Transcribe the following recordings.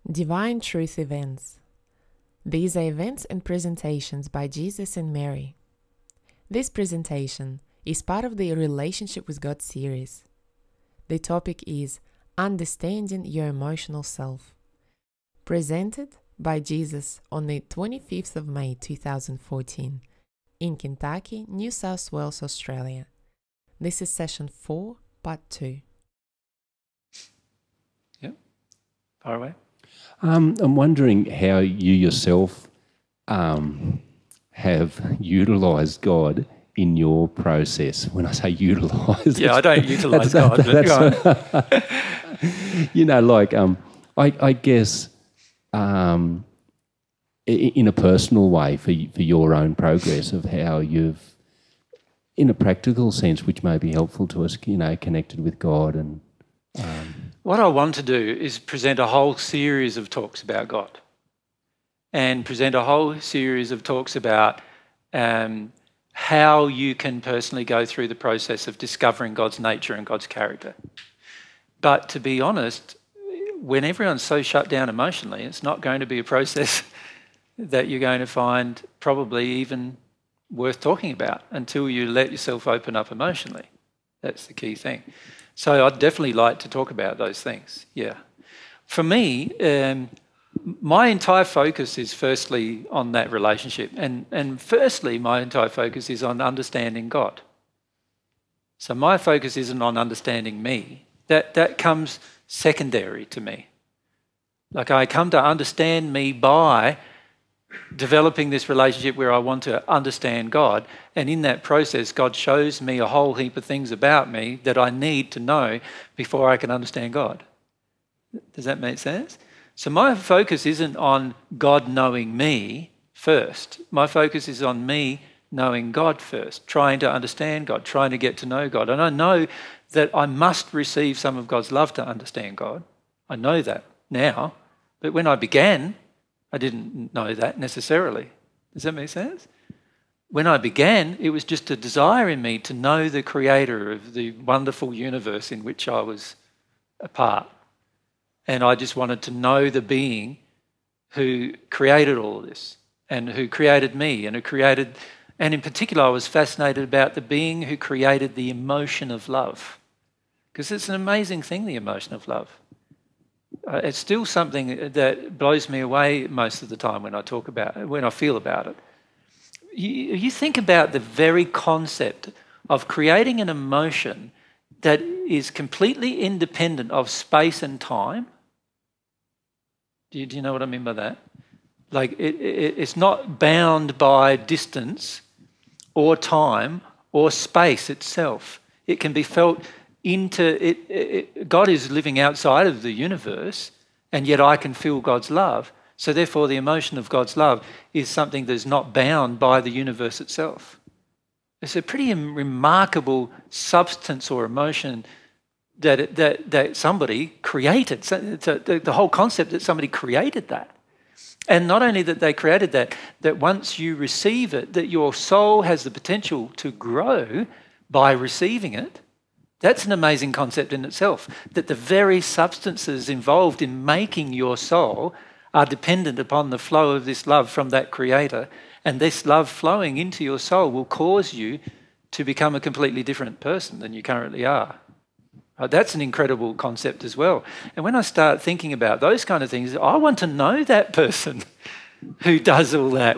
Divine Truth Events. These are events and presentations by Jesus and Mary. This presentation is part of the Relationship with God series. The topic is Understanding Your Emotional Self. Presented by Jesus on the 25th of May 2014 in Kentucky, New South Wales, Australia. This is session 4, part 2. Yep. Far away. I'm wondering how you yourself have utilised God in your process. When I say utilise, yeah, I don't utilise God. But go on. You know, like I guess in a personal way for your own progress of how you've, in a practical sense, which may be helpful to us, you know, connected with God and. What I want to do is present a whole series of talks about God and present a whole series of talks about how you can personally go through the process of discovering God's nature and God's character. But to be honest, when everyone's so shut down emotionally, it's not going to be a process that you're going to find probably even worth talking about until you let yourself open up emotionally. That's the key thing. So I'd definitely like to talk about those things, yeah. For me, my entire focus is firstly on that relationship. And firstly, my entire focus is on understanding God. So my focus isn't on understanding me. That comes secondary to me. Like I come to understand me by developing this relationship where I want to understand God, and in that process God shows me a whole heap of things about me that I need to know before I can understand God. Does that make sense? So my focus isn't on God knowing me first. My focus is on me knowing God first, trying to understand God, trying to get to know God. And I know that I must receive some of God's love to understand God. I know that now, but when I began, I didn't know that necessarily. Does that make sense? When I began, it was just a desire in me to know the creator of the wonderful universe in which I was a part. And I just wanted to know the being who created all of this and who created me and and in particular I was fascinated about the being who created the emotion of love. Because it's an amazing thing, the emotion of love. It's still something that blows me away most of the time when I feel about it. You think about the very concept of creating an emotion that is completely independent of space and time. Do you know what I mean by that? Like it's not bound by distance or time or space itself. It can be felt into it. God is living outside of the universe, and yet I can feel God's love. So therefore the emotion of God's love is something that's not bound by the universe itself. It's a pretty remarkable substance or emotion that somebody created. So the whole concept that somebody created that. And not only that they created that once you receive it, that your soul has the potential to grow by receiving it. That's an amazing concept in itself, that the very substances involved in making your soul are dependent upon the flow of this love from that creator, and this love flowing into your soul will cause you to become a completely different person than you currently are. That's an incredible concept as well. And when I start thinking about those kind of things, I want to know that person who does all that,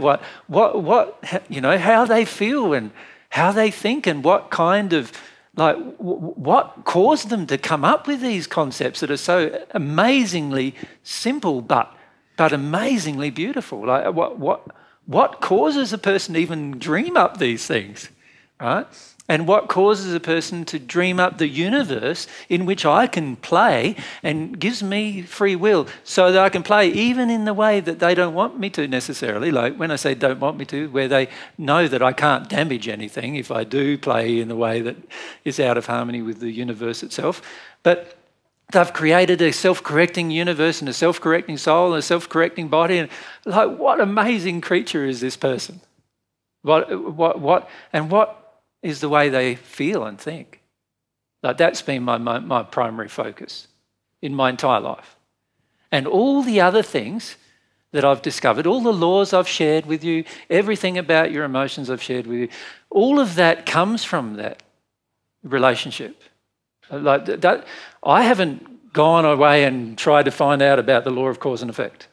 how they feel and how they think and what kind of, what caused them to come up with these concepts that are so amazingly simple but amazingly beautiful? Like what causes a person to even dream up these things, right? And what causes a person to dream up the universe in which I can play and gives me free will so that I can play even in the way that they don't want me to necessarily. Like when I say don't want me to, where they know that I can't damage anything if I do play in a way that is out of harmony with the universe itself. But they've created a self-correcting universe and a self-correcting soul and a self-correcting body. And what amazing creature is this person? What is the way they feel and think. That's been my primary focus in my entire life. And all the other things that I've discovered, all the laws I've shared with you, everything about your emotions I've shared with you, all of that comes from that relationship. Like that, I haven't gone away and tried to find out about the law of cause and effect.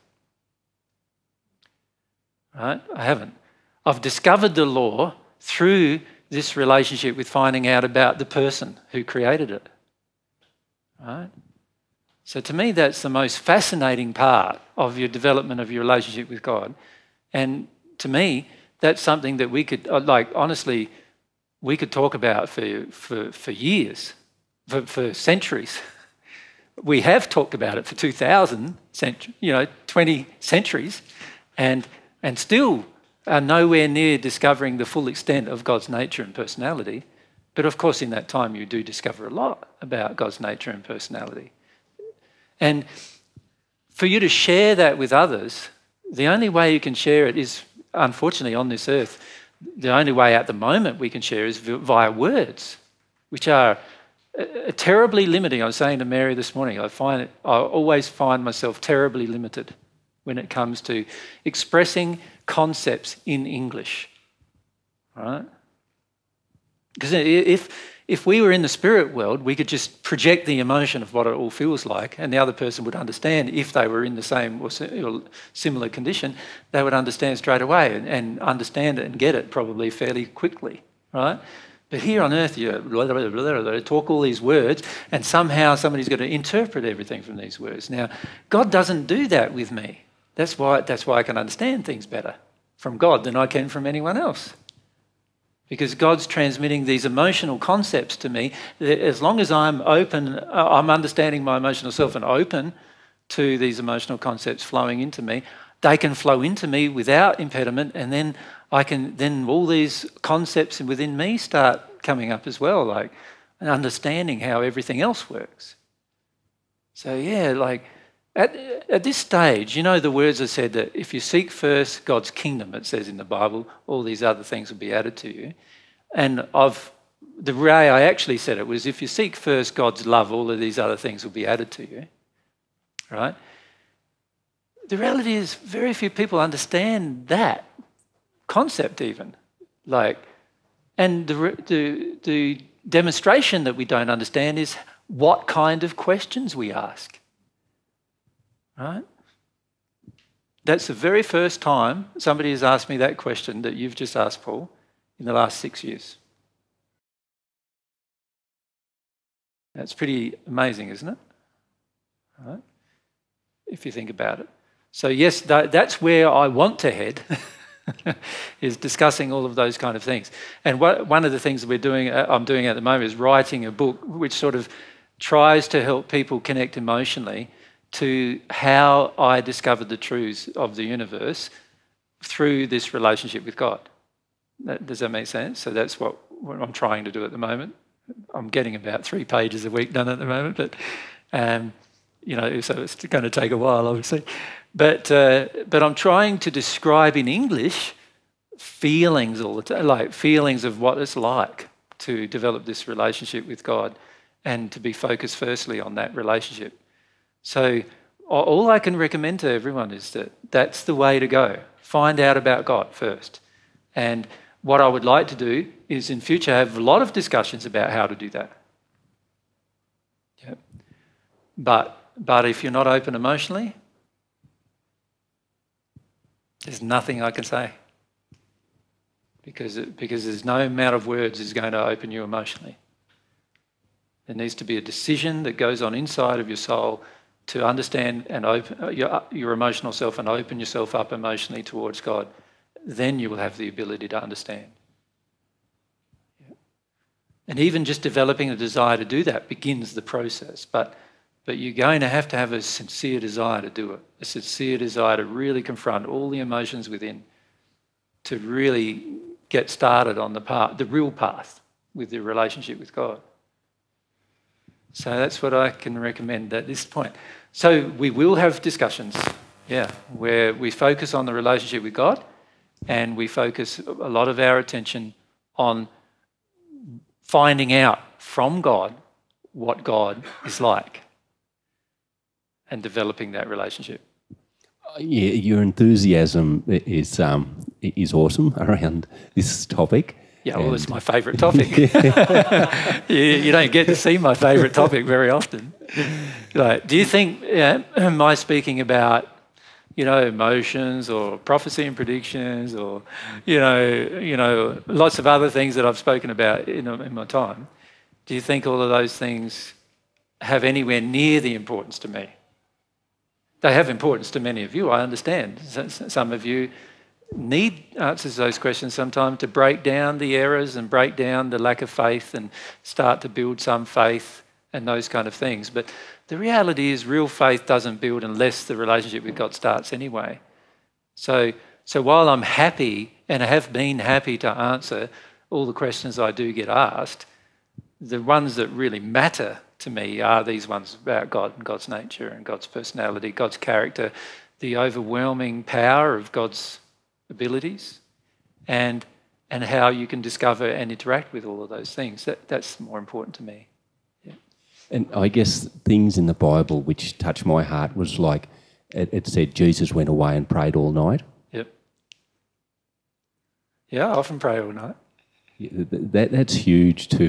Right? I haven't. I've discovered the law through this relationship with finding out about the person who created it. Right? So to me, that's the most fascinating part of your development of your relationship with God. And to me, that's something that we could, honestly, we could talk about for years, for centuries. We have talked about it for 20 centuries, and still are nowhere near discovering the full extent of God's nature and personality. But of course, in that time, you do discover a lot about God's nature and personality. And for you to share that with others, the only way you can share it is, unfortunately, on this earth, the only way at the moment we can share is via words, which are terribly limiting. I was saying to Mary this morning, I always find myself terribly limited when it comes to expressing concepts in English, right? Because if we were in the spirit world, we could just project the emotion of what it all feels like, and the other person would understand. If they were in the same or similar condition, they would understand straight away and understand it and get it probably fairly quickly, right? But here on earth, you talk all these words, and somehow somebody's got to interpret everything from these words. Now, God doesn't do that with me. That's why I can understand things better from God than I can from anyone else. Because God's transmitting these emotional concepts to me. As long as I'm open, I'm understanding my emotional self and open to these emotional concepts flowing into me, they can flow into me without impediment, and then all these concepts within me start coming up as well, like understanding how everything else works. So yeah, like at this stage, the words are said that if you seek first God's kingdom, it says in the Bible, all these other things will be added to you. And the way I actually said it was, if you seek first God's love, all of these other things will be added to you, right? The reality is very few people understand that concept even. And the demonstration that we don't understand is what kind of questions we ask. Right? That's the very first time somebody has asked me that question that you've just asked, Paul, in the last 6 years. That's pretty amazing, isn't it? Right? If you think about it. So yes, that's where I want to head, is discussing all of those kind of things. And one of the things that I'm doing at the moment is writing a book which sort of tries to help people connect emotionally to how I discovered the truths of the universe through this relationship with God. Does that make sense? So that's what I'm trying to do at the moment. I'm getting about 3 pages a week done at the moment, but so it's going to take a while, obviously. But I'm trying to describe in English feelings all the time, like feelings of what it's like to develop this relationship with God, and to be focused firstly on that relationship. So all I can recommend to everyone is that that's the way to go. Find out about God first. And what I would like to do is in future have a lot of discussions about how to do that. Yep. But if you're not open emotionally, there's nothing I can say. Because there's no amount of words is going to open you emotionally. There needs to be a decision that goes on inside of your soul to understand and open your emotional self and open yourself up emotionally towards God. Then you will have the ability to understand. Yeah. And even just developing a desire to do that begins the process. But you're going to have a sincere desire to do it, a sincere desire to really confront all the emotions within, to really get started on the real path with your relationship with God. So that's what I can recommend at this point. So we will have discussions, where we focus on the relationship with God, and we focus a lot of our attention on finding out from God what God is like. and developing that relationship. Yeah, your enthusiasm is awesome around this topic. Yeah, well, it's my favourite topic. You don't get to see my favourite topic very often. Like, do you think, am I speaking about, emotions or prophecy and predictions or, lots of other things that I've spoken about in my time? Do you think all of those things have anywhere near the importance to me? They have importance to many of you, I understand. Some of you need answers to those questions sometimes to break down the errors and break down the lack of faith and start to build some faith and those kind of things. But the reality is real faith doesn't build unless the relationship with God starts anyway. So while I'm happy and I have been happy to answer all the questions I do get asked, the ones that really matter to me are these ones about God and God's nature and God's personality, God's character, the overwhelming power of God's abilities, and how you can discover and interact with all of those things. That's more important to me. Yeah. And I guess things in the Bible which touched my heart was like, it said Jesus went away and prayed all night. Yep. Yeah, I often pray all night. That's huge to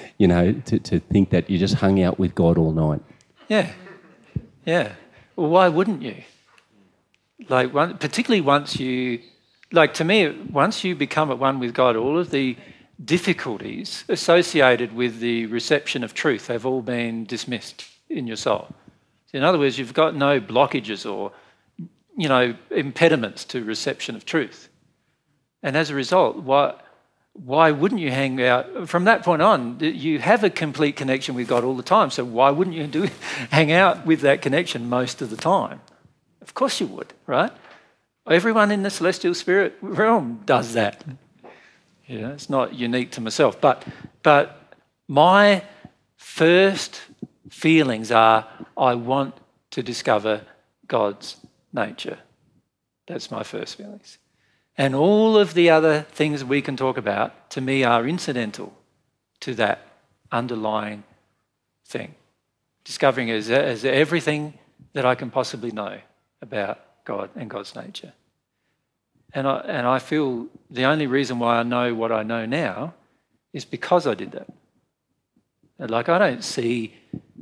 think that you just hung out with God all night. Yeah. Well, why wouldn't you? Like, particularly once you, like to me, once you become at one with God, all of the difficulties associated with the reception of truth have all been dismissed in your soul. In other words, you've got no blockages or, impediments to reception of truth. And as a result, why wouldn't you hang out? From that point on, you have a complete connection with God all the time. So why wouldn't you hang out with that connection most of the time? Of course you would, right? Everyone in the celestial spirit realm does that. It's not unique to myself. But my first feelings are, I want to discover God's nature. That's my first feelings. And all of the other things we can talk about, to me, are incidental to that underlying thing. Discovering is everything that I can possibly know about God and God's nature. And I feel the only reason why I know what I know now is because I did that. Like, I don't see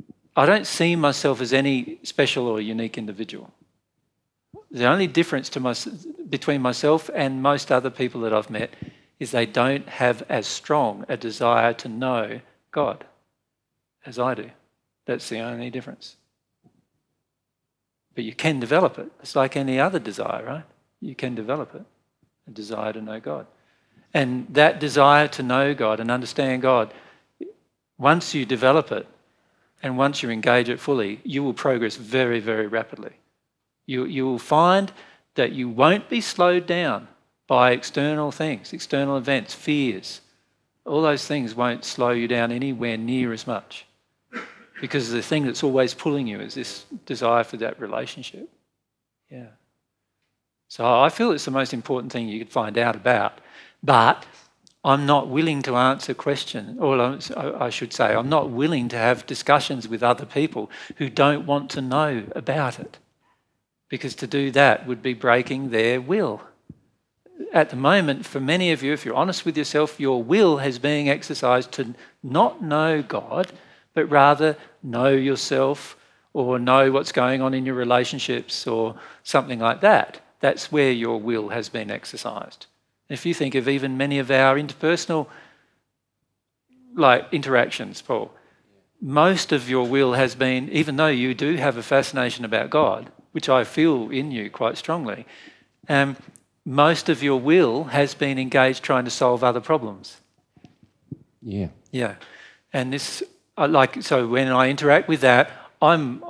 myself as any special or unique individual. The only difference between myself and most other people that I've met is they don't have as strong a desire to know God as I do. That's the only difference. But you can develop it. It's like any other desire, right? You can develop it, a desire to know God. And that desire to know God and understand God, once you develop it and once you engage it fully, you will progress very, very rapidly. You will find that you won't be slowed down by external things, external events, fears. All those things won't slow you down anywhere near as much, because the thing that's always pulling you is this desire for that relationship. Yeah. So I feel it's the most important thing you could find out about. But I'm not willing to answer questions, or I should say, I'm not willing to have discussions with other people who don't want to know about it. Because to do that would be breaking their will. At the moment, for many of you, if you're honest with yourself, your will is being exercised to not know God, but rather know yourself or know what's going on in your relationships or something like that. That's where your will has been exercised. If you think of even many of our interpersonal interactions, Paul, most of your will has been, even though you do have a fascination about God, which I feel in you quite strongly, most of your will has been engaged trying to solve other problems. Yeah. Yeah. And this, so when I interact with that, I'm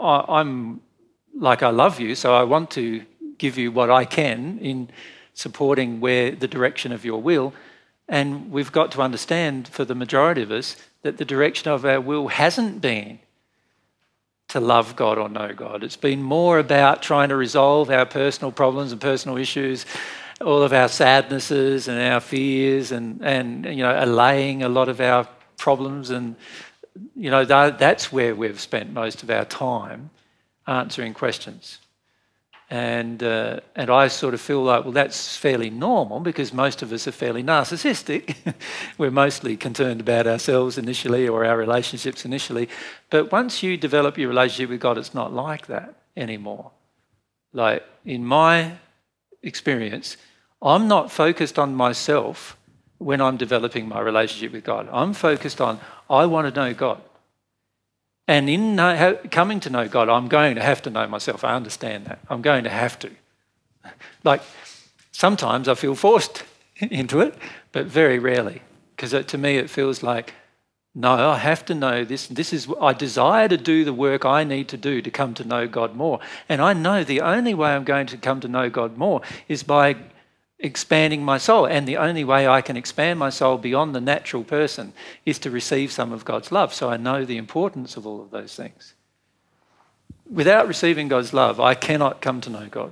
like, I love you, so I want to give you what I can in supporting the direction of your will. And we've got to understand, for the majority of us, that the direction of our will hasn't been to love God or know God. It's been more about trying to resolve our personal problems and personal issues, all of our sadnesses and our fears, and allaying a lot of our problems. And that's where we've spent most of our time answering questions. And I sort of feel like, well, that's fairly normal because most of us are fairly narcissistic. We're mostly concerned about ourselves initially or our relationships initially. But once you develop your relationship with God, it's not like that anymore. Like in my experience, I'm not focused on myself when I'm developing my relationship with God. I'm focused on, I want to know God. And in coming to know God, I'm going to have to know myself. I understand that. I'm going to have to. Like, sometimes I feel forced into it, but very rarely. Because to me, it feels like, no, I have to know this. This is, I desire to do the work I need to do to come to know God more. And I know the only way I'm going to come to know God more is by expanding my soul. And the only way I can expand my soul beyond the natural person is to receive some of God's love. So I know the importance of all of those things. Without receiving God's love, I cannot come to know God.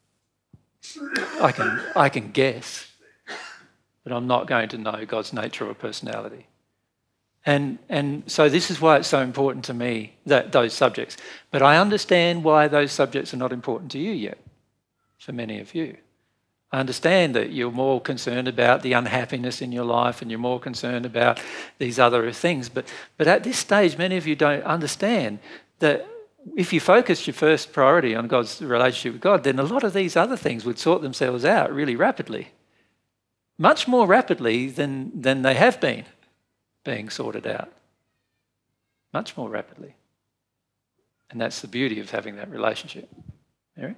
I can guess, but I'm not going to know God's nature or personality. And so this is why it's so important to me, those subjects. But I understand why those subjects are not important to you yet, for many of you. I understand that you're more concerned about the unhappiness in your life and you're more concerned about these other things. But at this stage, many of you don't understand that if you focus your first priority on God's relationship with God, then a lot of these other things would sort themselves out really rapidly. Much more rapidly than they have been being sorted out. Much more rapidly. And that's the beauty of having that relationship. Mary?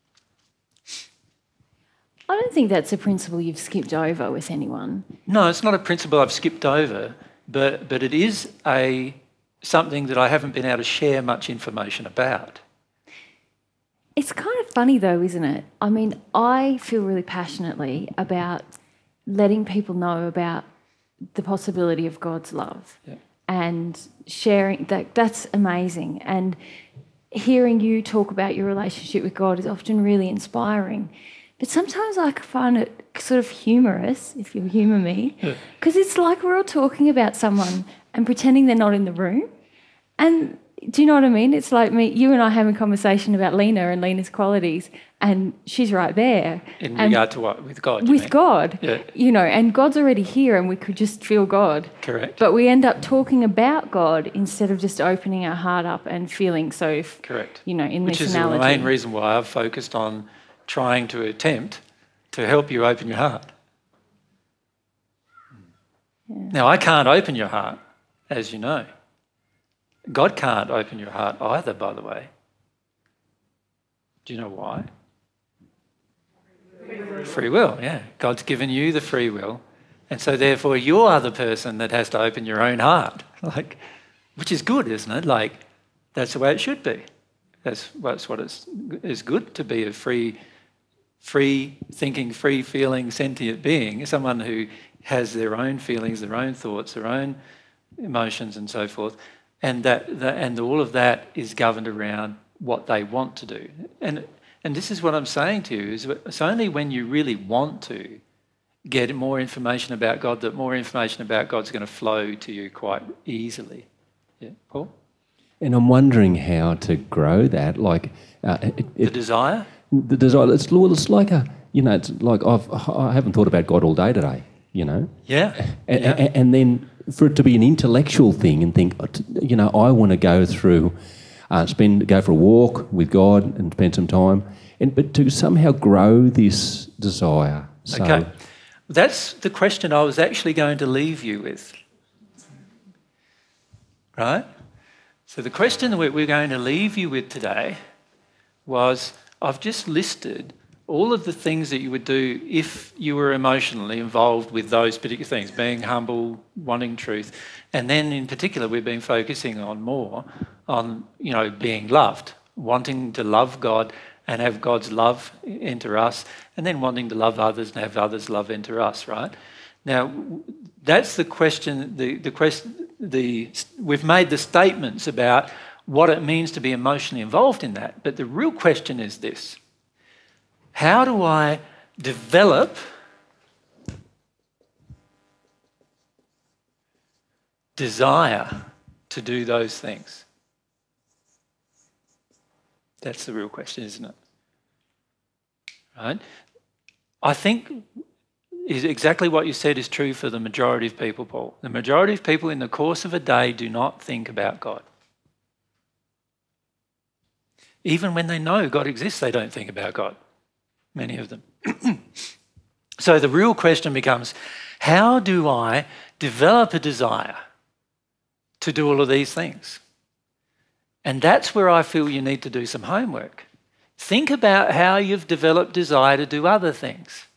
I don't think that's a principle you've skipped over with anyone. No, it's not a principle I've skipped over, but it is something that I haven't been able to share much information about. It's kind of funny though, isn't it? I mean, I feel really passionately about letting people know about the possibility of God's love and sharing that. That's amazing. And hearing you talk about your relationship with God is often really inspiring. But sometimes I find it sort of humorous, if you'll humour me, because it's like we're all talking about someone and pretending they're not in the room. And do you know what I mean? It's like you and I having a conversation about Lena and Lena's qualities, and she's right there. In regard to what? With God, With God. Yeah. You know, and God's already here and we could just feel God. Correct. But we end up talking about God instead of just opening our heart up and feeling so, correct. You know, in Which this is analogy. the main reason why I've focused on trying to attempt to help you open your heart. Yeah. Now, I can't open your heart, as you know. God can't open your heart either, by the way. Do you know why? Free will, yeah. God's given you the free will, and so therefore you are the person that has to open your own heart, which is good, isn't it? Like, that's the way it should be. That's what it's good to be a free thinking, free feeling, sentient being, someone who has their own feelings, their own thoughts, their own emotions and so forth, and and all of that is governed around what they want to do. And this is what I'm saying to you, is it's only when you really want to get more information about God that more information about God's going to flow to you quite easily. Yeah, Paul? And I'm wondering how to grow that, like... the desire? The desire, it's like it's like I haven't thought about God all day today, you know. Yeah. And then for it to be an intellectual thing and think, I want to go through, go for a walk with God and spend some time, but to somehow grow this desire. So, okay, that's the question I was actually going to leave you with. Right? So the question that we're going to leave you with today was, I've just listed all of the things that you would do if you were emotionally involved with those particular things, being humble, wanting truth. And then in particular, we've been focusing on being loved, wanting to love God and have God's love enter us, and then wanting to love others and have others' love enter us, right? Now, that's the question, we've made the statements about what it means to be emotionally involved in that. But the real question is this: how do I develop desire to do those things? That's the real question, isn't it? Right? I think is exactly what you said is true for the majority of people, Paul. The majority of people in the course of a day do not think about God. Even when they know God exists, they don't think about God, many of them. So the real question becomes, how do I develop a desire to do all of these things? And that's where I feel you need to do some homework. Think about how you've developed desire to do other things.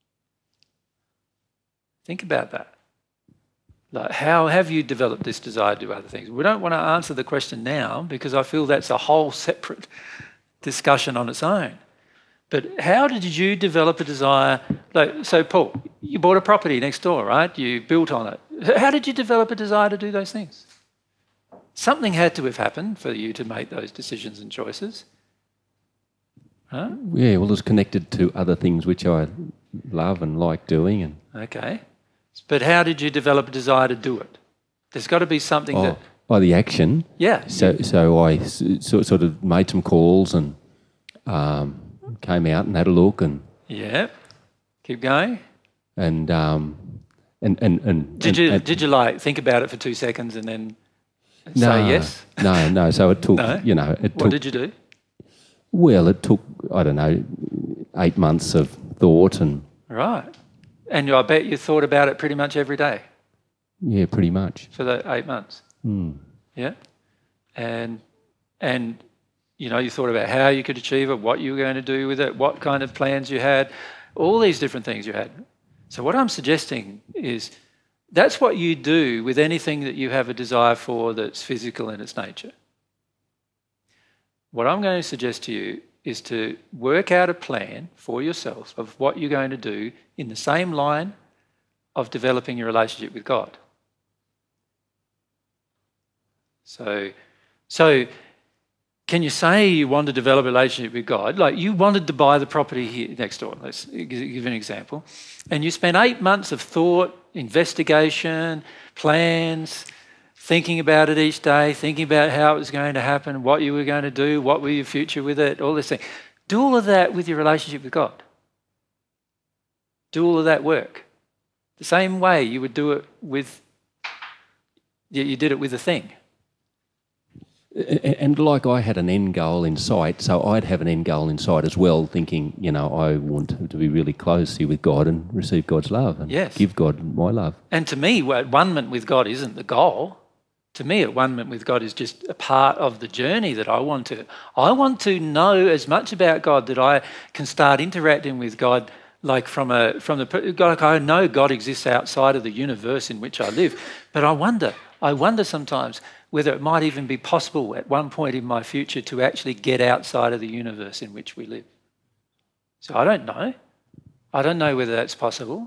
Think about that. Like, how have you developed this desire to do other things? We don't want to answer the question now because I feel that's a whole separate discussion on its own. But how did you develop a desire? So, Paul, you bought a property next door, right? You built on it. How did you develop a desire to do those things? Something had to have happened for you to make those decisions and choices. Huh? Yeah, well, it's connected to other things which I love and like doing. And okay. But how did you develop a desire to do it? There's got to be something that... By the action. Yeah. So I sort of made some calls and came out and had a look and... Yeah. Keep going. And did you like think about it for 2 seconds and then say yes? No. So it took, No? What did you do? Well, it took, 8 months of thought and... Right. And I bet you thought about it pretty much every day. Yeah, pretty much. For the 8 months. Mm. Yeah. And you thought about how you could achieve it, what you were going to do with it, what kind of plans you had, all these different things you had. So what I'm suggesting is that's what you do with anything that you have a desire for that's physical in its nature. What I'm going to suggest to you is to work out a plan for yourself of what you're going to do in the same line of developing your relationship with God. So can you say you want to develop a relationship with God? Like you wanted to buy the property here next door, let's give an example, and you spent 8 months of thought, investigation, plans, thinking about it each day, thinking about how it was going to happen, what you were going to do, what were your future with it, all this thing. Do all of that with your relationship with God. Do all of that work. The same way you would do it with, you did it with a thing. And like I had an end goal in sight, so I'd have an end goal in sight as well, thinking, I want to be really close here with God and receive God's love and give God my love. And to me, one-ment with God isn't the goal. To me, one-ment with God is just a part of the journey that I want to. I want to know as much about God that I can start interacting with God like like I know God exists outside of the universe in which I live, but I wonder sometimes whether it might even be possible at one point in my future to actually get outside of the universe in which we live. So I don't know. I don't know whether that's possible.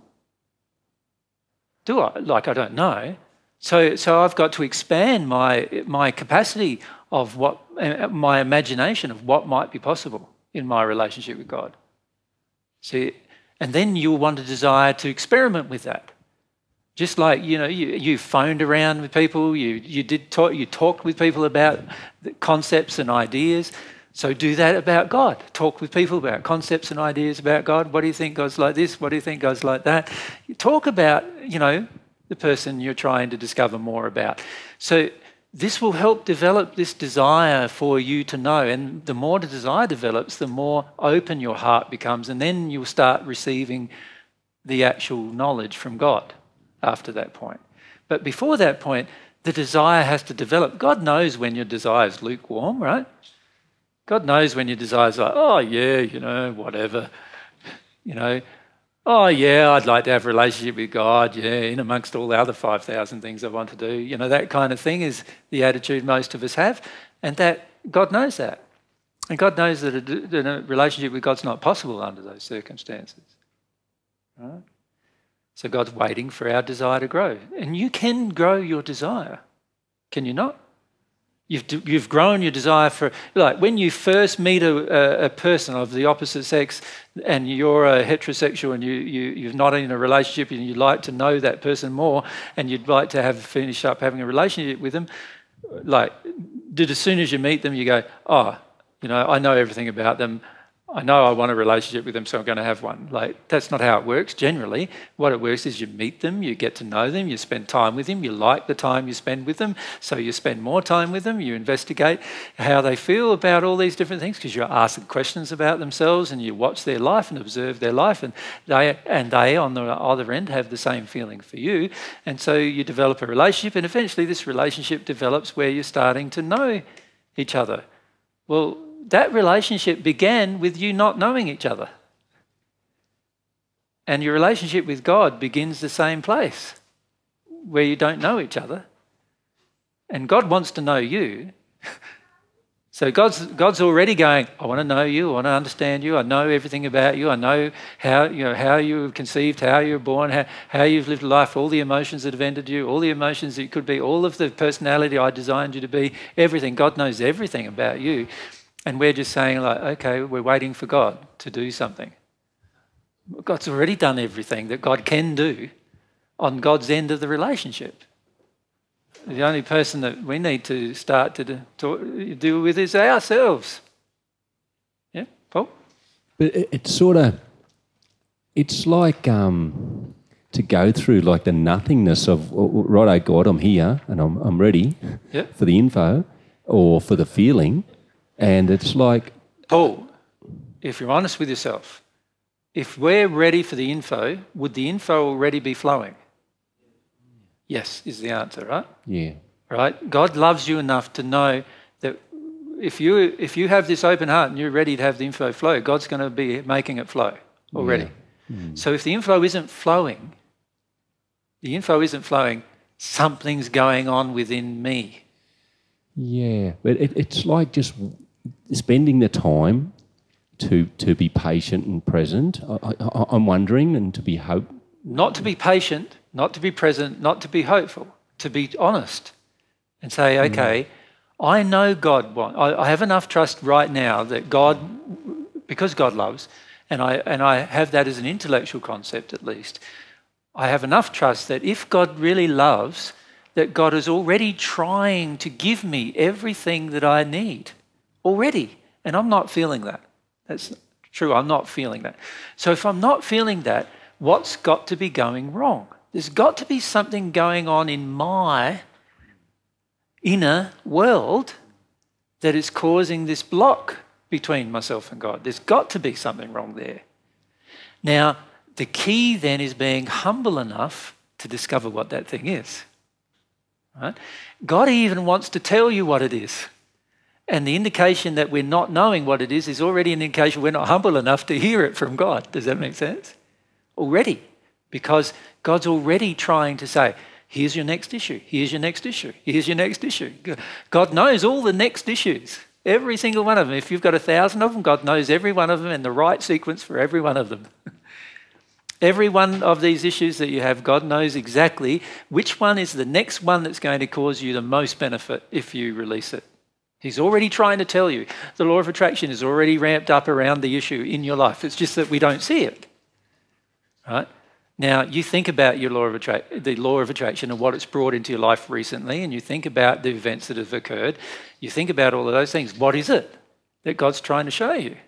Do I? I don't know. So I've got to expand my capacity of my imagination of what might be possible in my relationship with God. See, and then you'll want a desire to experiment with that. Just like, you phoned around with people, you talked with people about the concepts and ideas. So do that about God. Talk with people about concepts and ideas about God. What do you think God's like this? What do you think God's like that? You talk about, the person you're trying to discover more about. So this will help develop this desire for you to know. And the more the desire develops, the more open your heart becomes. And then you'll start receiving the actual knowledge from God after that point. But before that point, the desire has to develop. God knows when your desire is lukewarm, right? God knows when your desire is like, oh, yeah, whatever. Oh, yeah, I'd like to have a relationship with God, in amongst all the other 5,000 things I want to do. That kind of thing is the attitude most of us have. And that God knows that. And God knows that a relationship with God's not possible under those circumstances. Right? So God's waiting for our desire to grow. And you can grow your desire. Can you not? You've grown your desire for, like when you first meet a person of the opposite sex and you're a heterosexual and you're not in a relationship and you'd like to know that person more and you'd like to finish up having a relationship with them, as soon as you meet them, you go, oh, You know, I know everything about them. I know I want a relationship with them, so I'm going to have one. Like, that's not how it works generally. What it works is you meet them, you get to know them, you spend time with them, you like the time you spend with them, so you spend more time with them, you investigate how they feel about all these different things because you're asking questions about themselves and you watch their life and observe their life, and they on the other end have the same feeling for you. And so you develop a relationship, and eventually this relationship develops where you're starting to know each other. Well, that relationship began with you not knowing each other. And your relationship with God begins the same place, where you don't know each other. And God wants to know you. So God's already going, I want to know you, I want to understand you, I know everything about you, I know how you were conceived, how you were born, how you've lived life, all the emotions that have entered you, all the emotions that you could be, all of the personality I designed you to be, everything. God knows everything about you. And we're just saying, like, okay, we're waiting for God to do something. God's already done everything that God can do on God's end of the relationship. The only person that we need to start to deal with is ourselves. Yeah, Paul? But it's like to go through like the nothingness of, righto, God, I'm here and I'm ready for the info or for the feeling. And it's like... Paul, if you're honest with yourself, if we're ready for the info, would the info already be flowing? Yes, is the answer, right? Yeah. Right? God loves you enough to know that if you have this open heart and you're ready to have the info flow, God's going to be making it flow already. Yeah. So if the info isn't flowing, something's going on within me. Yeah, but it's like just spending the time to be patient and present. I'm wondering, and to be hope. Not to be patient, not to be present, not to be hopeful, to be honest and say, okay, I know God wants. I have enough trust right now that God, because God loves, and I have that as an intellectual concept at least, I have enough trust that if God really loves, that God is already trying to give me everything that I need already. And I'm not feeling that. That's true, I'm not feeling that. So if I'm not feeling that, what's got to be going wrong? There's got to be something going on in my inner world that is causing this block between myself and God. There's got to be something wrong there. Now, the key then is being humble enough to discover what that thing is. Right? God even wants to tell you what it is. And the indication that we're not knowing what it is already an indication we're not humble enough to hear it from God. Does that make sense? Already. Because God's already trying to say, here's your next issue, here's your next issue, here's your next issue. God knows all the next issues, every single one of them. If you've got 1,000 of them, God knows every one of them and the right sequence for every one of them. Every one of these issues that you have, God knows exactly which one is the next one that's going to cause you the most benefit if you release it. He's already trying to tell you. The law of attraction is already ramped up around the issue in your life. It's just that we don't see it. Right? Now, you think about the law of attraction and what it's brought into your life recently, and you think about the events that have occurred. You think about all of those things. What is it that God's trying to show you?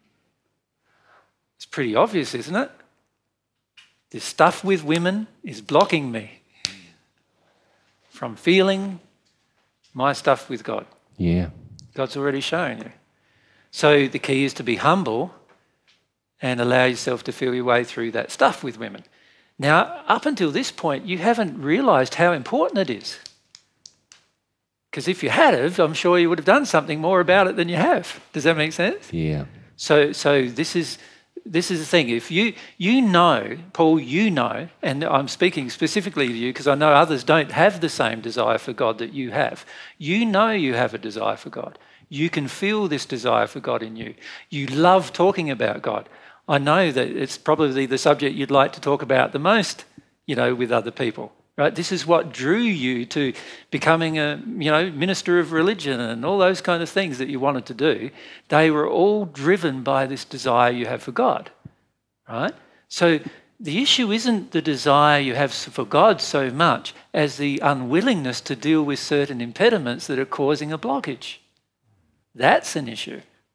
It's pretty obvious, isn't it? This stuff with women is blocking me from feeling my stuff with God. Yeah. God's already shown you. So the key is to be humble and allow yourself to feel your way through that stuff with women. Now, up until this point, you haven't realised how important it is. Because if you had, I'm sure you would have done something more about it than you have. Does that make sense? Yeah. So this is the thing. If you know, Paul, you know, and I'm speaking specifically to you because I know others don't have the same desire for God that you have. You know you have a desire for God. You can feel this desire for God in you. You love talking about God. I know that it's probably the subject you'd like to talk about the most, with other people. Right? This is what drew you to becoming a, minister of religion and all those kind of things that you wanted to do. They were all driven by this desire you have for God, right? So the issue isn't the desire you have for God so much as the unwillingness to deal with certain impediments that are causing a blockage. That's an issue,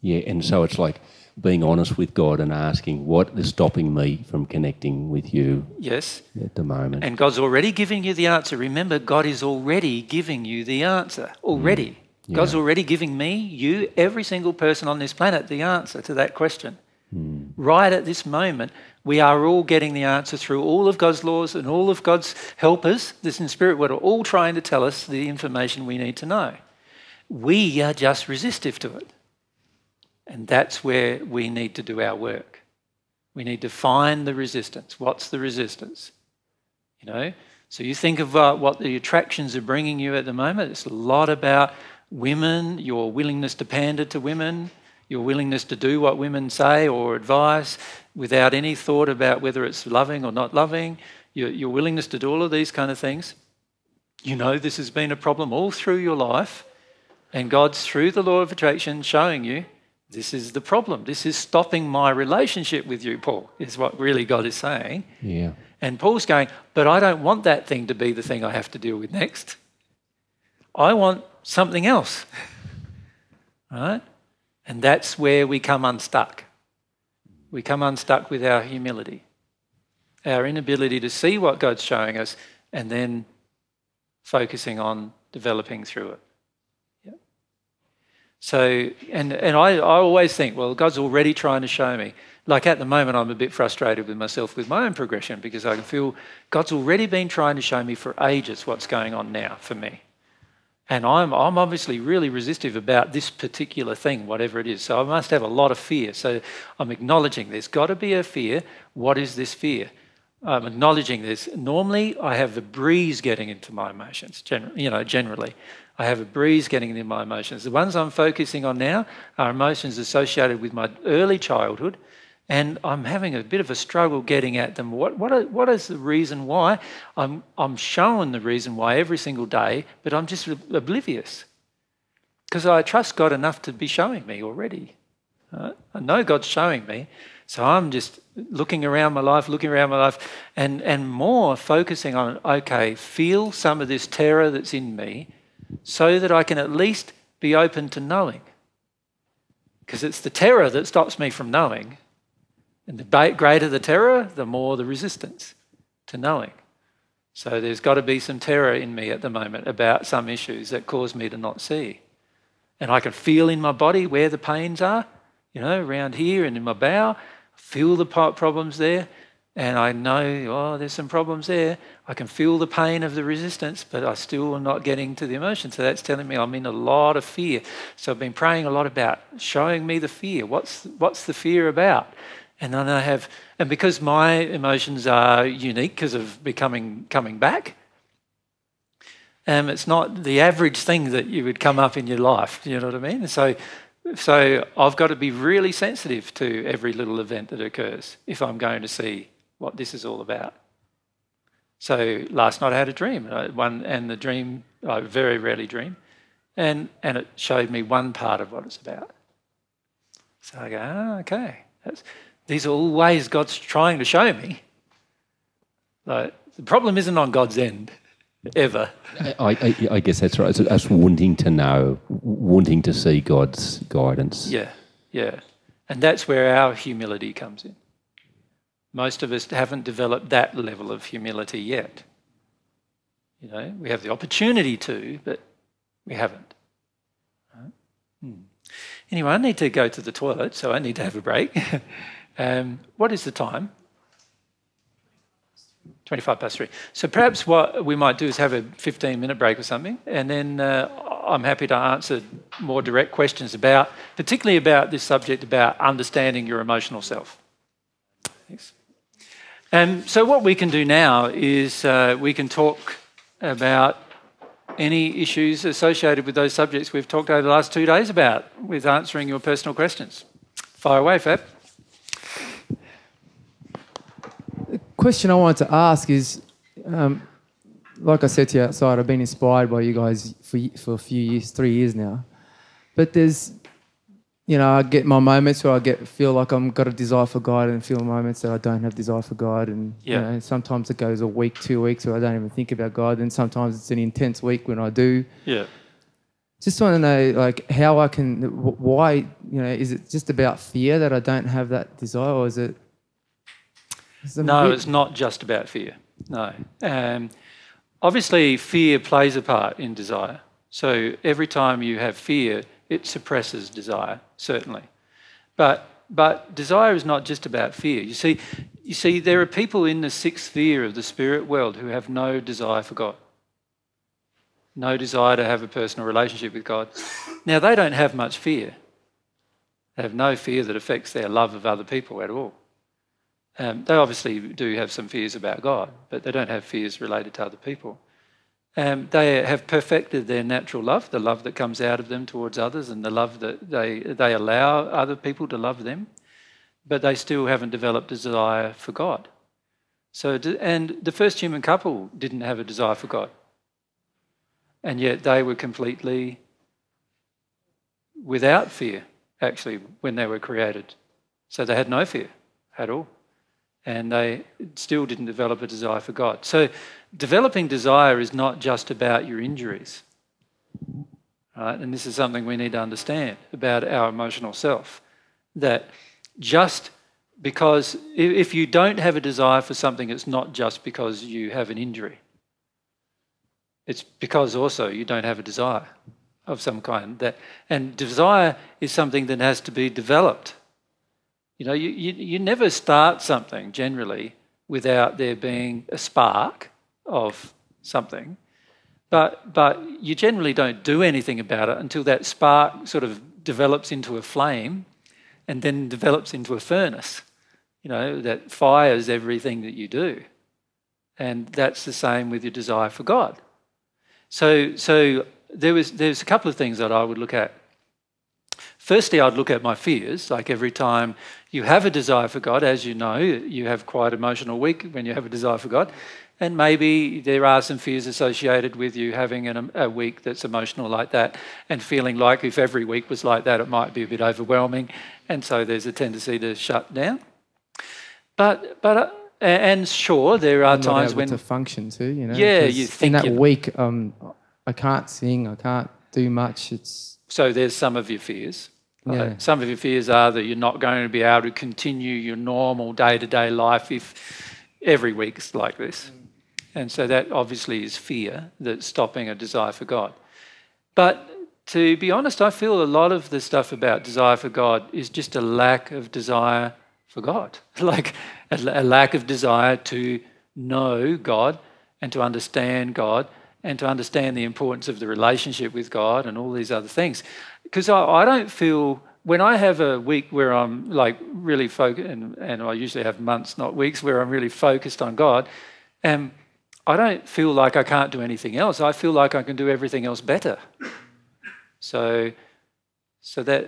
Yeah, and so it's like being honest with God and asking what is stopping me from connecting with you Yes. at the moment. And God's already giving you the answer. Remember, God is already giving you the answer. Already. Yeah. God's already giving me, you, every single person on this planet the answer to that question. Right at this moment, we are all getting the answer through all of God's laws and all of God's helpers, this in spirit world, are all trying to tell us the information we need to know. We are just resistive to it. And that's where we need to do our work. We need to find the resistance. What's the resistance? You know? So you think of what the attractions are bringing you at the moment. It's a lot about women, your willingness to pander to women, your willingness to do what women say or advise without any thought about whether it's loving or not loving, your willingness to do all of these kind of things. You know this has been a problem all through your life, and God's, through the law of attraction, showing you this is the problem. This is stopping my relationship with you, Paul, is what really God is saying. Yeah. And Paul's going, but I don't want that thing to be the thing I have to deal with next. I want something else. Right? And that's where we come unstuck. We come unstuck with our humility, our inability to see what God's showing us and then focusing on developing through it. Yep. So, and I always think, well, God's already trying to show me. Like at the moment, I'm a bit frustrated with myself with my own progression because I can feel God's already been trying to show me for ages what's going on now for me. And I'm obviously really resistive about this particular thing, whatever it is. So I must have a lot of fear. So I'm acknowledging there's got to be a fear. What is this fear? I'm acknowledging this. Normally, I have a breeze getting into my emotions, generally. I have a breeze getting into my emotions. The ones I'm focusing on now are emotions associated with my early childhood, and I'm having a bit of a struggle getting at them. What is the reason why? I'm shown the reason why every single day, but I'm just oblivious because I trust God enough to be showing me already. Right? I know God's showing me, so I'm just looking around my life, and more focusing on, okay, feel some of this terror that's in me so that I can at least be open to knowing. Because it's the terror that stops me from knowing. And the greater the terror, the more the resistance to knowing. So there's got to be some terror in me at the moment about some issues that cause me to not see. And I can feel in my body where the pains are, around here and in my bowel. Feel the problems there. And I know, there's some problems there. I can feel the pain of the resistance, but I still am not getting to the emotion. So that's telling me I'm in a lot of fear. So I've been praying a lot about showing me the fear. What's the fear about? And then and because my emotions are unique because of coming back, it's not the average thing that you would come up in your life. You know what I mean? So I've got to be really sensitive to every little event that occurs if I'm going to see what this is all about. So last night I had a dream, and the dream, I very rarely dream, and it showed me one part of what it's about. So I go, okay, these are all ways God's trying to show me. Like, the problem isn't on God's end, ever. I guess that's right. It's us wanting to know, wanting to see God's guidance. Yeah. And that's where our humility comes in. Most of us haven't developed that level of humility yet. We have the opportunity to, but we haven't. Anyway, I need to go to the toilet, so I need to have a break. What is the time? 3:25. So perhaps what we might do is have a 15-minute break or something, and then I'm happy to answer more direct questions particularly about this subject, about understanding your emotional self. Thanks. So what we can do now is we can talk about any issues associated with those subjects we've talked over the last 2 days about with answering your personal questions. Fire away, Fab. The question I wanted to ask is, like I said to you outside, I've been inspired by you guys for a few years, 3 years now. But there's, I get my moments where I feel like I've got a desire for God, and feel moments that I don't have desire for God. And sometimes it goes a week, 2 weeks where I don't even think about God. And sometimes it's an intense week when I do. Yeah. Just want to know, like, how I can, why, is it just about fear that I don't have that desire, or is it? No, it's not just about fear. No. Obviously, fear plays a part in desire. So every time you have fear, it suppresses desire, certainly. But desire is not just about fear. You see, there are people in the sixth sphere of the spirit world who have no desire for God. No desire to have a personal relationship with God. Now, they don't have much fear. They have no fear that affects their love of other people at all. They obviously do have some fears about God, but they don't have fears related to other people. They have perfected their natural love, the love that comes out of them towards others, and the love that they allow other people to love them, but they still haven't developed desire for God. And the first human couple didn't have a desire for God. And yet they were completely without fear, actually, when they were created. So they had no fear at all. And they still didn't develop a desire for God. So developing desire is not just about your injuries. Right? And this is something we need to understand about our emotional self. That just because if you don't have a desire for something, it's not just because you have an injury. It's because also you don't have a desire of some kind. And desire is something that has to be developed. You never start something generally without there being a spark of something. But you generally don't do anything about it until that spark sort of develops into a flame and then develops into a furnace, that fires everything that you do. And that's the same with your desire for God. So there's a couple of things that I would look at. Firstly, I'd look at my fears. Like every time you have a desire for God, as you know, you have quite an emotional week when you have a desire for God. And maybe there are some fears associated with you having a week that's emotional like that and feeling like if every week was like that, it might be a bit overwhelming. And so there's a tendency to shut down. And sure, there are times when to function too, Yeah, you think in that week, I can't sing, I can't do much. So there's some of your fears. Right? Yeah. Some of your fears are that you're not going to be able to continue your normal day-to-day life if every week's like this. And so that obviously is fear that's stopping a desire for God. But to be honest, I feel a lot of the stuff about desire for God is just a lack of desire for God, like a lack of desire to know God and to understand God and to understand the importance of the relationship with God and all these other things. Because I don't feel, when I have a week where I'm like really focused, and I usually have months, not weeks, where I'm really focused on God, I don't feel like I can't do anything else. I feel like I can do everything else better. So that,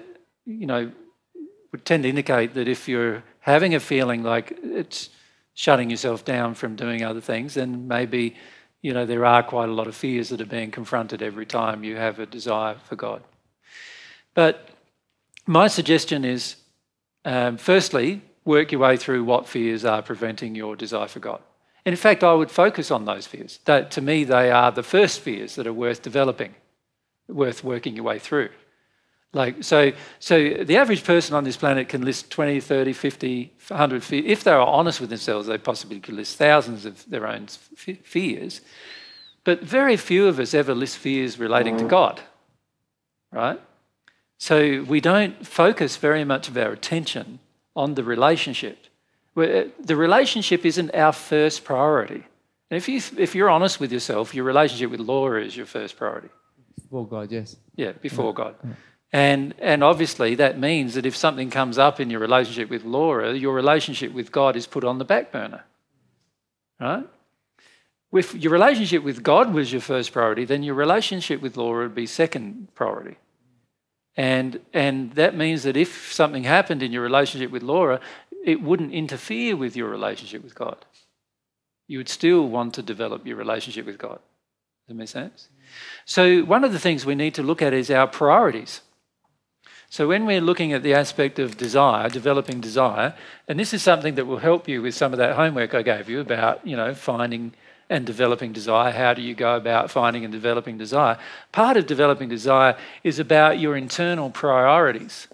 would tend to indicate that if you're having a feeling like it's shutting yourself down from doing other things, then maybe, there are quite a lot of fears that are being confronted every time you have a desire for God. But my suggestion is, firstly, work your way through what fears are preventing your desire for God. And in fact, I would focus on those fears. That, to me, they are the first fears that are worth developing, worth working your way through. So the average person on this planet can list 20, 30, 50, 100 fears. If they are honest with themselves, they possibly could list thousands of their own fears. But very few of us ever list fears relating to God, right? So we don't focus very much of our attention on the relationship. The relationship isn't our first priority. And if you're honest with yourself, your relationship with Laura is your first priority. Before God, yes. Yeah, before God. And obviously that means that if something comes up in your relationship with Laura, your relationship with God is put on the back burner, right? If your relationship with God was your first priority, then your relationship with Laura would be second priority. And that means that if something happened in your relationship with Laura, it wouldn't interfere with your relationship with God. You would still want to develop your relationship with God. Does that make sense? So one of the things we need to look at is our priorities. So when we're looking at the aspect of desire, developing desire, and this is something that will help you with some of that homework I gave you about, finding and developing desire. How do you go about finding and developing desire? Part of developing desire is about your internal priorities.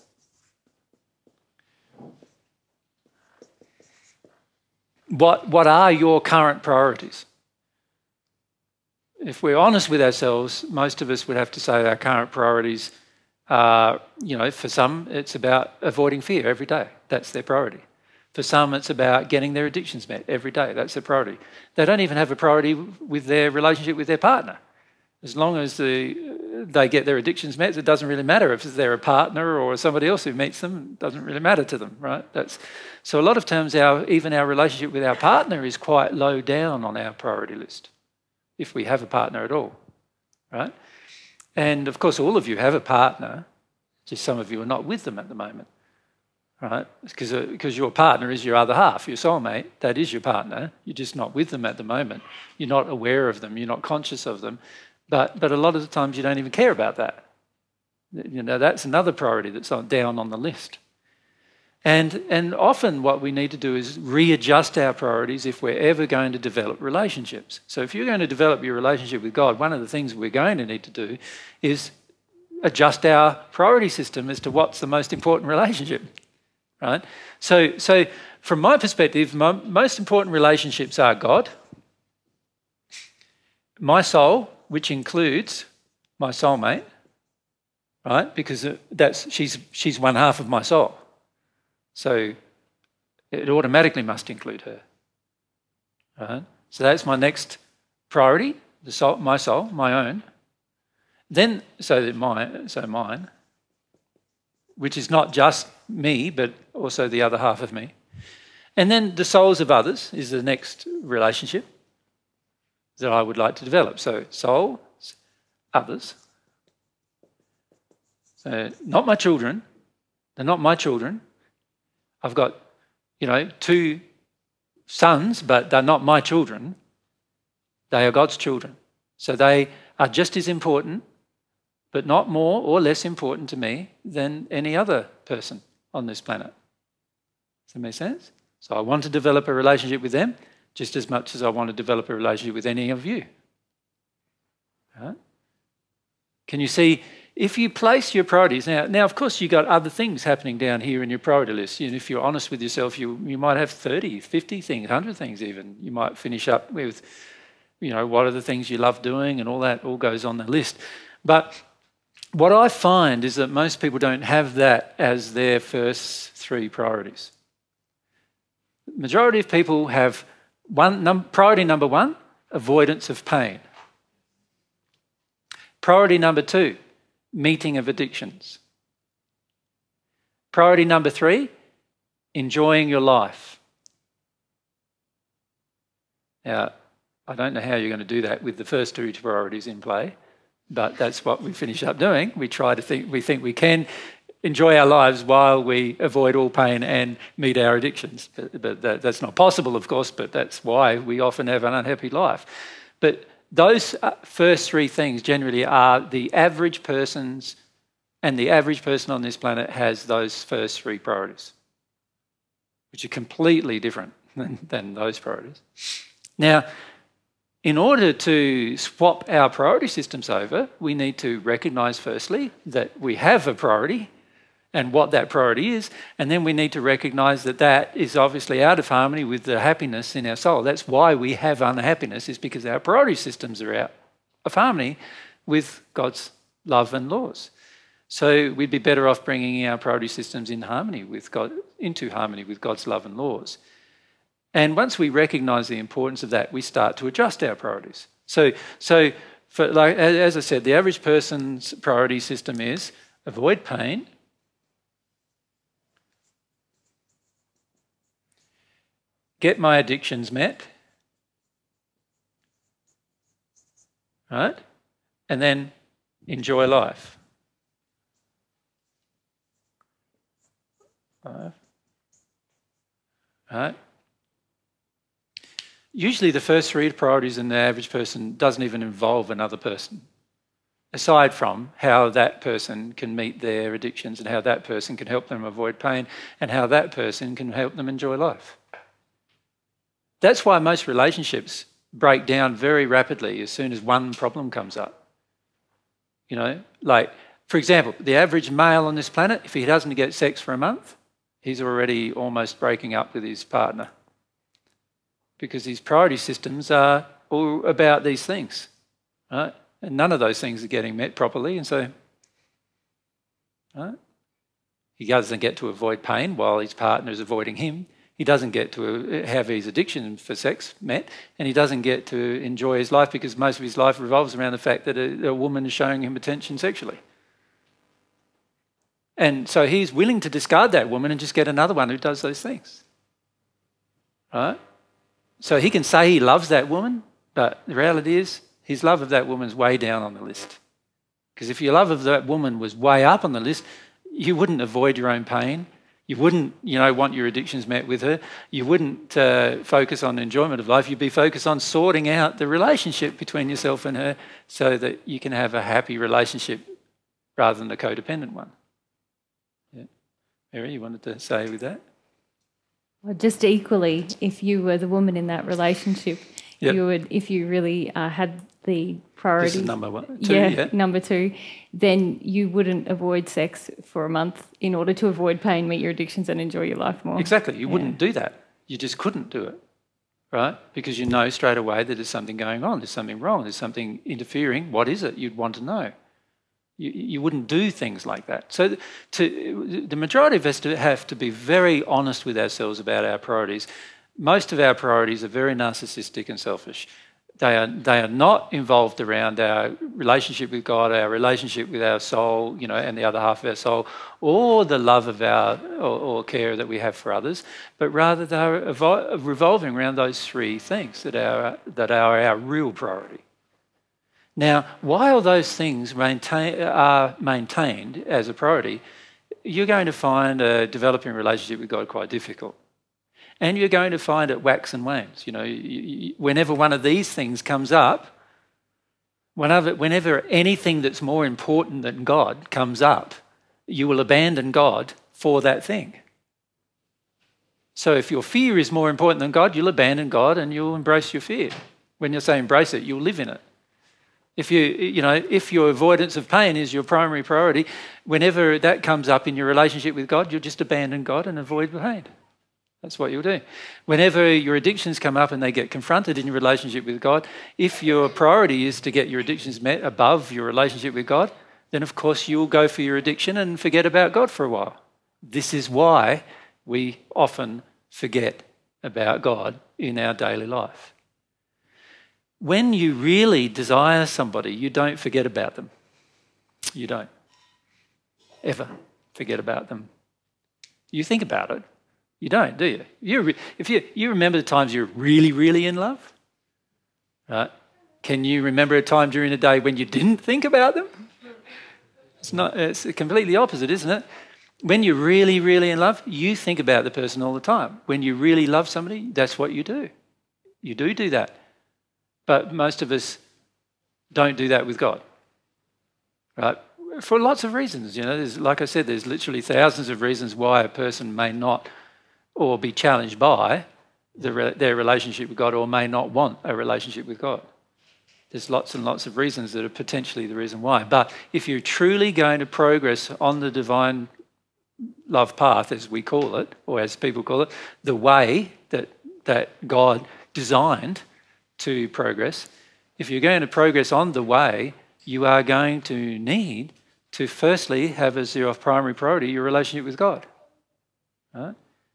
What are your current priorities? If we're honest with ourselves, most of us would have to say our current priorities are, for some, it's about avoiding fear every day. That's their priority. For some, it's about getting their addictions met every day. That's their priority. They don't even have a priority with their relationship with their partner. As long as they get their addictions met, it doesn't really matter if they're a partner or somebody else who meets them. It doesn't really matter to them, right? So a lot of times, even our relationship with our partner is quite low down on our priority list, if we have a partner at all, right? And of course, all of you have a partner, just some of you are not with them at the moment, right? Because your partner is your other half, your soulmate. That is your partner. You're just not with them at the moment. You're not aware of them. You're not conscious of them. But a lot of the times you don't even care about that. That's another priority that's down on the list. And often what we need to do is readjust our priorities if we're ever going to develop relationships. So if you're going to develop your relationship with God, one of the things we're going to need to do is adjust our priority system as to what's the most important relationship, right? So from my perspective, most important relationships are God, my soul, which includes my soulmate, right? Because she's one half of my soul. So it automatically must include her, right? So that's my next priority, my soul, my own. Then, mine, which is not just me, but also the other half of me. And then the souls of others is the next relationship that I would like to develop. So soul, others. So not my children. They're not my children. I've got, 2 sons, but they're not my children. They are God's children. So they are just as important, but not more or less important to me than any other person on this planet. Does that make sense? So I want to develop a relationship with them just as much as I want to develop a relationship with any of you. Right? Can you see? If you place your priorities, now of course you've got other things happening down here in your priority list. If you're honest with yourself, you might have 30, 50 things, 100 things even. You might finish up with, what are the things you love doing, and all that all goes on the list. But what I find is that most people don't have that as their first 3 priorities. The majority of people have priority number 1, avoidance of pain. Priority number 2, meeting of addictions. Priority number 3, enjoying your life. Now, I don't know how you're going to do that with the first 2 priorities in play, but that's what we finish up doing. We think we can enjoy our lives while we avoid all pain and meet our addictions. But that's not possible, of course, but that's why we often have an unhappy life. But those first 3 things generally are the average person's, and the average person on this planet has those first 3 priorities, which are completely different than those priorities. Now, in order to swap our priority systems over, we need to recognise firstly that we have a priority and what that priority is, and then we need to recognise that that is obviously out of harmony with the happiness in our soul. That's why we have unhappiness, is because our priority systems are out of harmony with God's love and laws. So we'd be better off bringing our priority systems into harmony with God's love and laws. And once we recognise the importance of that, we start to adjust our priorities. So as I said, the average person's priority system is avoid pain, get my addictions met, right? And then enjoy life. Right? Usually the first 3 priorities in the average person doesn't even involve another person, aside from how that person can meet their addictions and how that person can help them avoid pain and how that person can help them enjoy life. That's why most relationships break down very rapidly as soon as one problem comes up. You know, like, for example, the average male on this planet, if he doesn't get sex for a month, he's already almost breaking up with his partner, because his priority systems are all about these things, right? And none of those things are getting met properly, and so, right? He doesn't get to avoid pain while his partner is avoiding him. He doesn't get to have his addiction for sex met, and he doesn't get to enjoy his life because most of his life revolves around the fact that a woman is showing him attention sexually. And so he's willing to discard that woman and just get another one who does those things, right? So he can say he loves that woman, but the reality is his love of that woman is way down on the list. Because if your love of that woman was way up on the list, you wouldn't avoid your own pain. You wouldn't, want your addictions met with her. You wouldn't focus on enjoyment of life. You'd be focused on sorting out the relationship between yourself and her so that you can have a happy relationship rather than a codependent one. Yeah. Mary, you wanted to say with that? Well, just equally, if you were the woman in that relationship, yep. you would, if you really had the priority. This is number one. Yeah. Number two, then you wouldn't avoid sex for a month in order to avoid pain, meet your addictions and enjoy your life more. Exactly. You wouldn't do that. You just couldn't do it, right? Because you know straight away that there's something going on, there's something wrong, there's something interfering. What is it? You'd want to know. You wouldn't do things like that. So the majority of us have to be very honest with ourselves about our priorities. Most of our priorities are very narcissistic and selfish. They are not involved around our relationship with God, our relationship with our soul, and the other half of our soul, or the love of or care that we have for others, but rather they're revolving around those three things that are our real priority. Now, while those things are maintained as a priority, you're going to find developing a relationship with God quite difficult. And you're going to find it wax and wanes. Whenever one of these things comes up, whenever anything that's more important than God comes up, you will abandon God for that thing. So if your fear is more important than God, you'll abandon God and you'll embrace your fear. When you say embrace it, you'll live in it. If your avoidance of pain is your primary priority, whenever that comes up in your relationship with God, you'll just abandon God and avoid pain. That's what you'll do. Whenever your addictions come up and they get confronted in your relationship with God, if your priority is to get your addictions met above your relationship with God, then of course you'll go for your addiction and forget about God for a while. This is why we often forget about God in our daily life. When you really desire somebody, you don't forget about them. You don't ever forget about them. You think about it. You don't, do you? If you remember the times you're really, really in love, right? Can you remember a time during the day when you didn't think about them? It's completely opposite, isn't it? When you're really, really in love, you think about the person all the time. When you really love somebody, that's what you do. You do that. But most of us don't do that with God, right? For lots of reasons. Like I said, there's literally thousands of reasons why a person may not or be challenged by their relationship with God or may not want a relationship with God. There's lots and lots of reasons that are potentially the reason why. But if you're truly going to progress on the divine love path, as we call it, or as people call it, the way that God designed to progress, if you're going to progress on the way, you are going to need to firstly have as your primary priority your relationship with God. Right?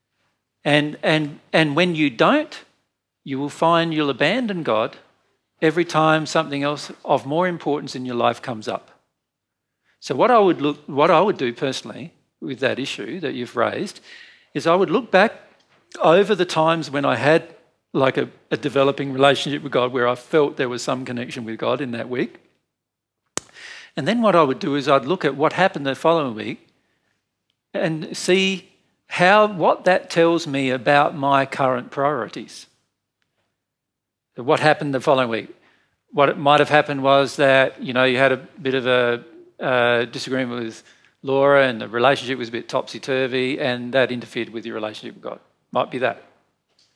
And when you don't, you will find you'll abandon God every time something else of more importance in your life comes up. So what I would do personally with that issue that you've raised is I would look back over the times when I had like a developing relationship with God where I felt there was some connection with God in that week. And then what I would do is I'd look at what happened the following week and see what that tells me about my current priorities. What happened the following week? What might have happened was that, you had a bit of a disagreement with Laura and the relationship was a bit topsy-turvy and that interfered with your relationship with God. Might be that.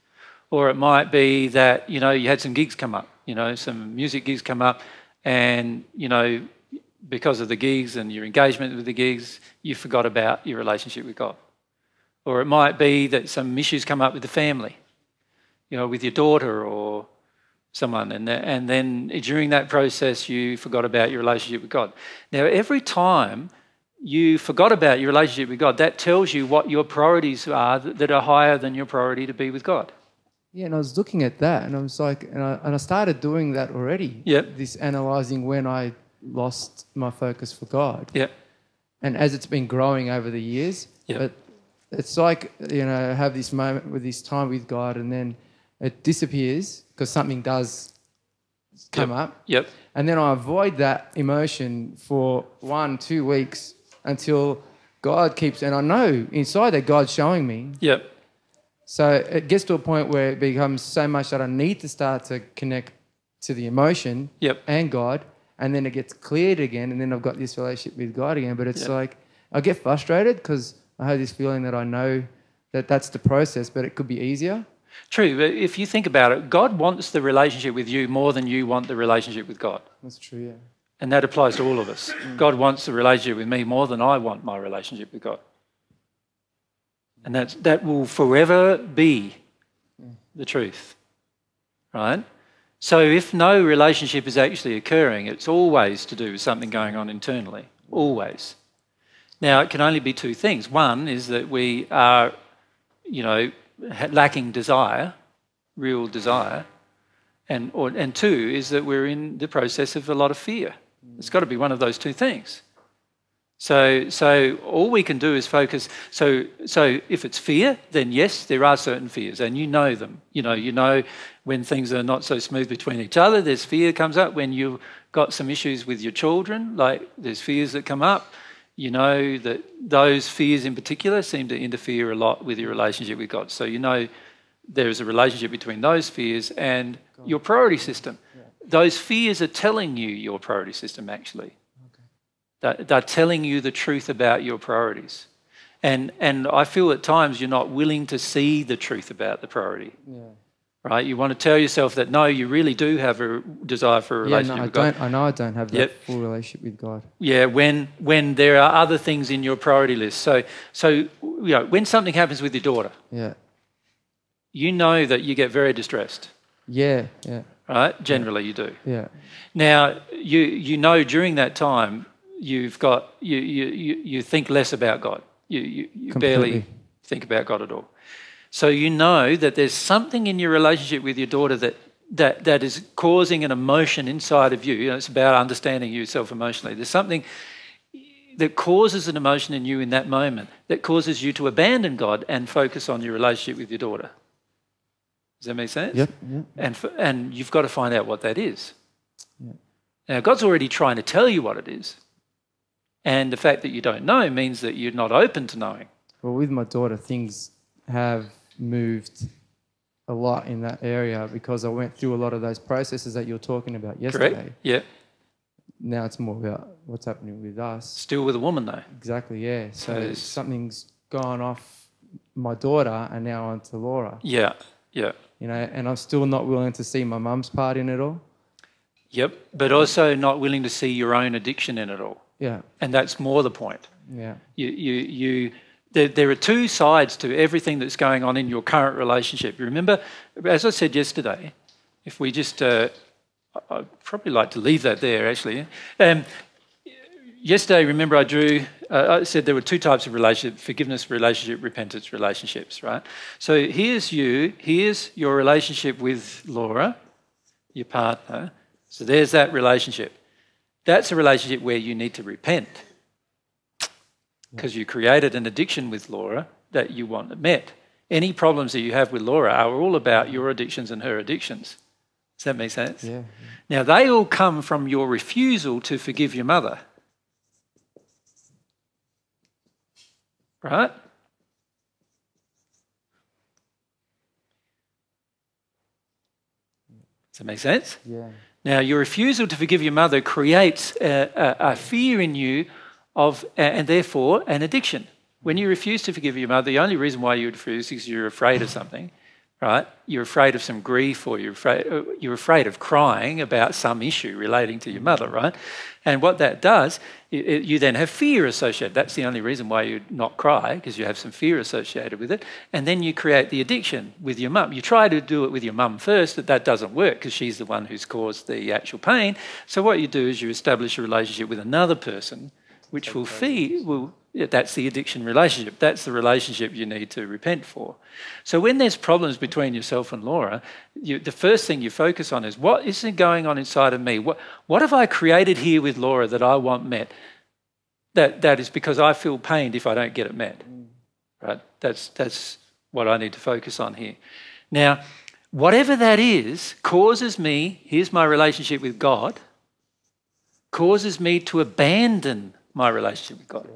Or it might be that, you know, you had some gigs come up, you know, some music gigs come up, and, you know, because of the gigs and your engagement with the gigs, you forgot about your relationship with God. Or it might be that some issues come up with the family, you know, with your daughter or someone, and then during that process you forgot about your relationship with God. Now, every time you forgot about your relationship with God, that tells you what your priorities are that are higher than your priority to be with God. Yeah, and I was looking at that, and I was like, and I started doing that already. Yep. This analysing when I lost my focus for God. Yep. And as it's been growing over the years, Yep. but it's like, you know, I have this moment with this time with God, and then it disappears because something does come up. Yep. And then I avoid that emotion for 1-2 weeks until God keeps, and I know inside that God's showing me. Yep. So it gets to a point where it becomes so much that I need to start to connect to the emotion Yep. and God, and then it gets cleared again, and then I've got this relationship with God again. But it's like I get frustrated because I have this feeling that I know that that's the process, but it could be easier. True, but if you think about it, God wants the relationship with you more than you want the relationship with God. That's true, yeah. And that applies to all of us. God wants the relationship with me more than I want my relationship with God. And that will forever be the truth, right? So if no relationship is actually occurring, it's always to do with something going on internally, always. Now, it can only be two things. One is that we are, you know, lacking desire, real desire, and two is that we're in the process of a lot of fear. It's got to be one of those two things. So all we can do is focus. So if it's fear, then yes, there are certain fears, and you know them. You know when things are not so smooth between each other, there's fear comes up. When you've got some issues with your children, like there's fears that come up. You know that those fears in particular seem to interfere a lot with your relationship with God. So you know there is a relationship between those fears and your priority system. Yeah. Those fears are telling you your priority system, actually. They're telling you the truth about your priorities. And I feel at times you're not willing to see the truth about the priority. Yeah. Right? You want to tell yourself that, no, you really do have a desire for a relationship with God. I know I don't have that full relationship with God. Yeah, when there are other things in your priority list. So you know, when something happens with your daughter, you know that you get very distressed. Yeah. Right? Generally you do. Yeah. Now, you know during that time, you think less about God. You barely think about God at all. So you know that there's something in your relationship with your daughter that is causing an emotion inside of you. You know, it's about understanding yourself emotionally. There's something that causes an emotion in you in that moment that causes you to abandon God and focus on your relationship with your daughter. Does that make sense? Yep. And you've got to find out what that is. Yep. Now, God's already trying to tell you what it is. And the fact that you don't know means that you're not open to knowing. Well, with my daughter, things have moved a lot in that area because I went through a lot of those processes that you were talking about yesterday. Correct. Yeah. Now it's more about what's happening with us. Still with a woman, though. Exactly, yeah. So something's gone off my daughter and now onto Laura. Yeah. You know, and I'm still not willing to see my mum's part in it all. Yep, but also not willing to see your own addiction in it all. Yeah. And that's more the point. Yeah. There are two sides to everything that's going on in your current relationship. You remember, as I said yesterday, if we just, I'd probably like to leave that there actually. Yesterday, remember I said there were two types of relationship: forgiveness relationship, repentance relationships, right? So here's your relationship with Laura, your partner. So there's that relationship. That's a relationship where you need to repent because you created an addiction with Laura that you want met. Any problems that you have with Laura are all about your addictions and her addictions. Does that make sense? Yeah. Now, they all come from your refusal to forgive your mother. Right? Does that make sense? Yeah. Now, your refusal to forgive your mother creates a fear in you of, and therefore, an addiction. When you refuse to forgive your mother, the only reason why you would refuse is you're afraid of something, right? You're afraid of some grief, or you're afraid of crying about some issue relating to your mother, right? And what that does, you then have fear associated. That's the only reason why you not cry, because you have some fear associated with it. And then you create the addiction with your mum. You try to do it with your mum first, but that doesn't work because she's the one who's caused the actual pain. So what you do is you establish a relationship with another person, which will feed. That's the addiction relationship. That's the relationship you need to repent for. So when there's problems between yourself and Laura, the first thing you focus on is, what is going on inside of me? What have I created here with Laura that I want met? That is because I feel pained if I don't get it met. Right? That's what I need to focus on here. Now, whatever that is causes me, here's my relationship with God, causes me to abandon my relationship with God.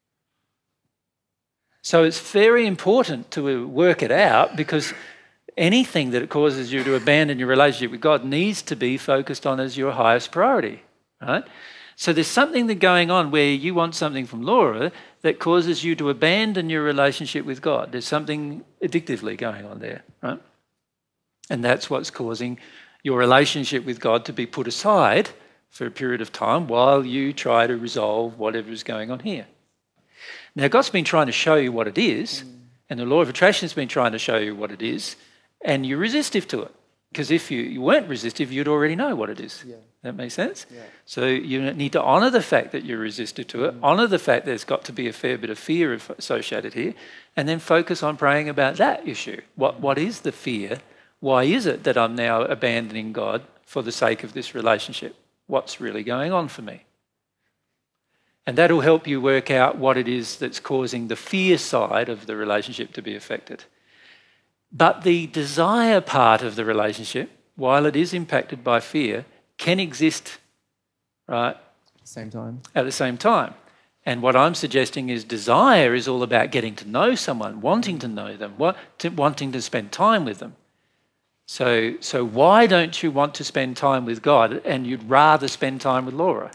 So it's very important to work it out, because anything that causes you to abandon your relationship with God needs to be focused on as your highest priority, right? So there's something that's going on where you want something from Laura that causes you to abandon your relationship with God. There's something addictively going on there, right? And that's what's causing your relationship with God to be put aside for a period of time while you try to resolve whatever is going on here. Now, God's been trying to show you what it is, and the law of attraction has been trying to show you what it is, and you're resistive to it. Because if you weren't resistive, you'd already know what it is. Yeah. That makes sense? Yeah. So you need to honour the fact that you're resistive to it, honour the fact there's got to be a fair bit of fear associated here, and then focus on praying about that issue. What is the fear? Why is it that I'm now abandoning God for the sake of this relationship? What's really going on for me? And that'll help you work out what it is that's causing the fear side of the relationship to be affected. But the desire part of the relationship, while it is impacted by fear, can exist, right, at the same time. And what I'm suggesting is desire is all about getting to know someone, wanting to know them, wanting to spend time with them. So why don't you want to spend time with God and you'd rather spend time with Laura?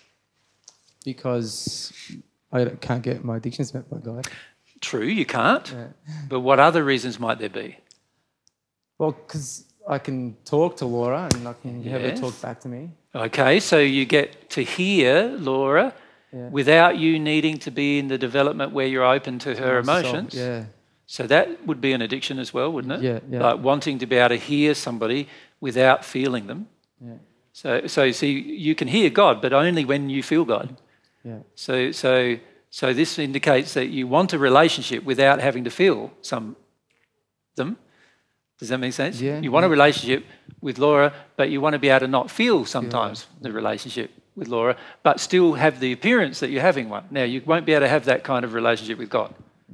Because I can't get my addictions met by God. True, you can't. Yeah. But what other reasons might there be? Well, because I can talk to Laura and I can have her talk back to me. Okay, so you get to hear Laura without you needing to be in the development where you're open to her emotions. Yeah. So that would be an addiction as well, wouldn't it? Yeah. Like wanting to be able to hear somebody without feeling them. Yeah. So see, you can hear God, but only when you feel God. Yeah. So this indicates that you want a relationship without having to feel them. Does that make sense? Yeah. You want a relationship with Laura, but you want to be able to not feel sometimes the relationship with Laura, but still have the appearance that you're having one. Now, you won't be able to have that kind of relationship with God.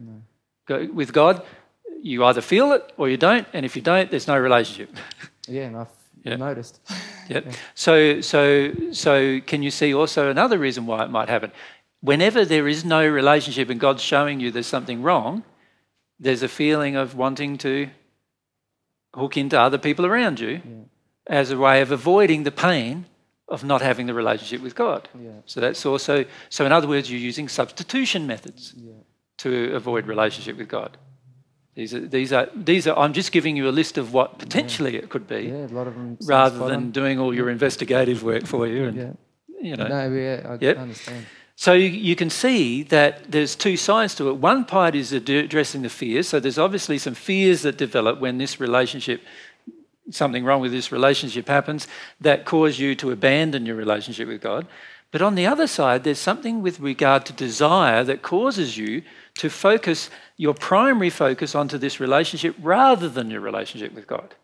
No. With God, you either feel it or you don't, and if you don't, there's no relationship. Yeah, and I've noticed. Yep. Yeah. So can you see also another reason why it might happen? Whenever there is no relationship and God's showing you there's something wrong, there's a feeling of wanting to hook into other people around you as a way of avoiding the pain of not having the relationship with God. Yeah. So that's also, so in other words, you're using substitution methods to avoid relationship with God. These are. I'm just giving you a list of what potentially it could be, a lot of them, rather than doing all your investigative work for you. And, you know. No, I understand. So you can see that there's two sides to it. One part is addressing the fears. So there's obviously some fears that develop when this relationship, something wrong with this relationship happens, that cause you to abandon your relationship with God. But on the other side, there's something with regard to desire that causes you to focus your primary focus onto this relationship rather than your relationship with God.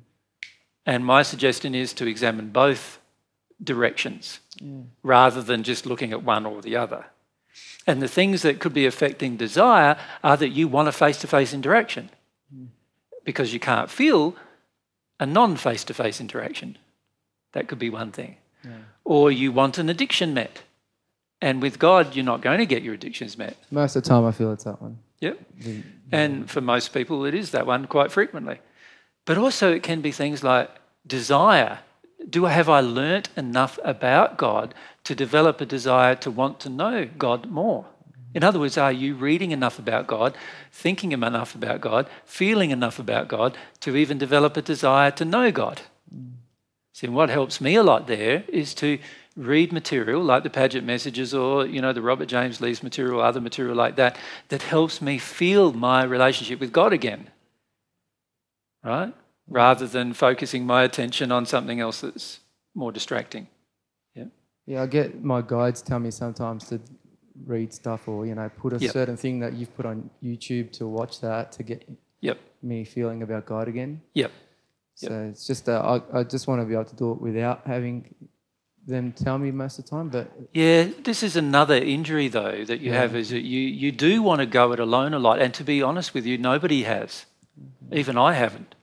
And my suggestion is to examine both directions rather than just looking at one or the other. And the things that could be affecting desire are that you want a face-to-face interaction because you can't feel a non-face-to-face interaction. That could be one thing. Yeah. Or you want an addiction met. And with God, you're not going to get your addictions met. Most of the time I feel it's that one. Yep. And for most people, it is that one quite frequently. But also it can be things like desire. Have I learnt enough about God to develop a desire to want to know God more? In other words, are you reading enough about God, thinking enough about God, feeling enough about God to even develop a desire to know God? See, what helps me a lot there is to read material like the Paget messages or, the Robert James Lee's material, other material like that, that helps me feel my relationship with God again, right? Rather than focusing my attention on something else that's more distracting. Yeah, I get my guides tell me sometimes to read stuff or, put a certain thing that you've put on YouTube to watch that to get me feeling about God again. So it's just I just want to be able to do it without having them tell me most of the time. But yeah, this is another injury though that you have, is that you do want to go it alone a lot. And to be honest with you, nobody has. Even I haven't.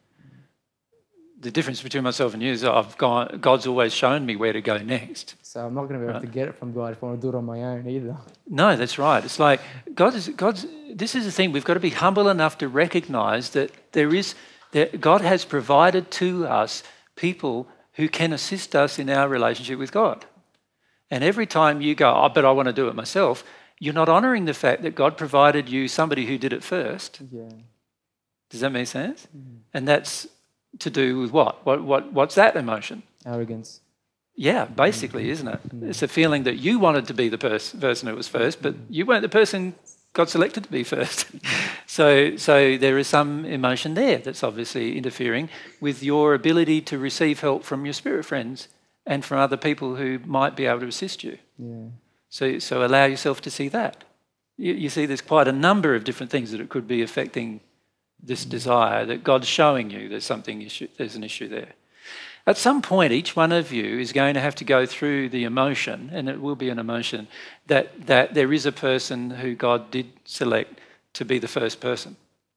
The difference between myself and you is God's always shown me where to go next. So I'm not going to be able to get it from God if I want to do it on my own either. No, that's right. It's like this is the thing. We've got to be humble enough to recognise that that God has provided to us people who can assist us in our relationship with God. And every time you go, but I want to do it myself, you're not honouring the fact that God provided you somebody who did it first. Yeah. Does that make sense? And that's to do with what? What's that emotion? Arrogance. Yeah, basically, isn't it? It's a feeling that you wanted to be the person who was first, but you weren't the person God selected to be first. So there is some emotion there that's obviously interfering with your ability to receive help from your spirit friends and from other people who might be able to assist you. Yeah. So allow yourself to see that. You see there's quite a number of different things that it could be affecting this desire, that God's showing you there's an issue there. At some point, each one of you is going to have to go through the emotion, and it will be an emotion, that there is a person who God did select to be the first person.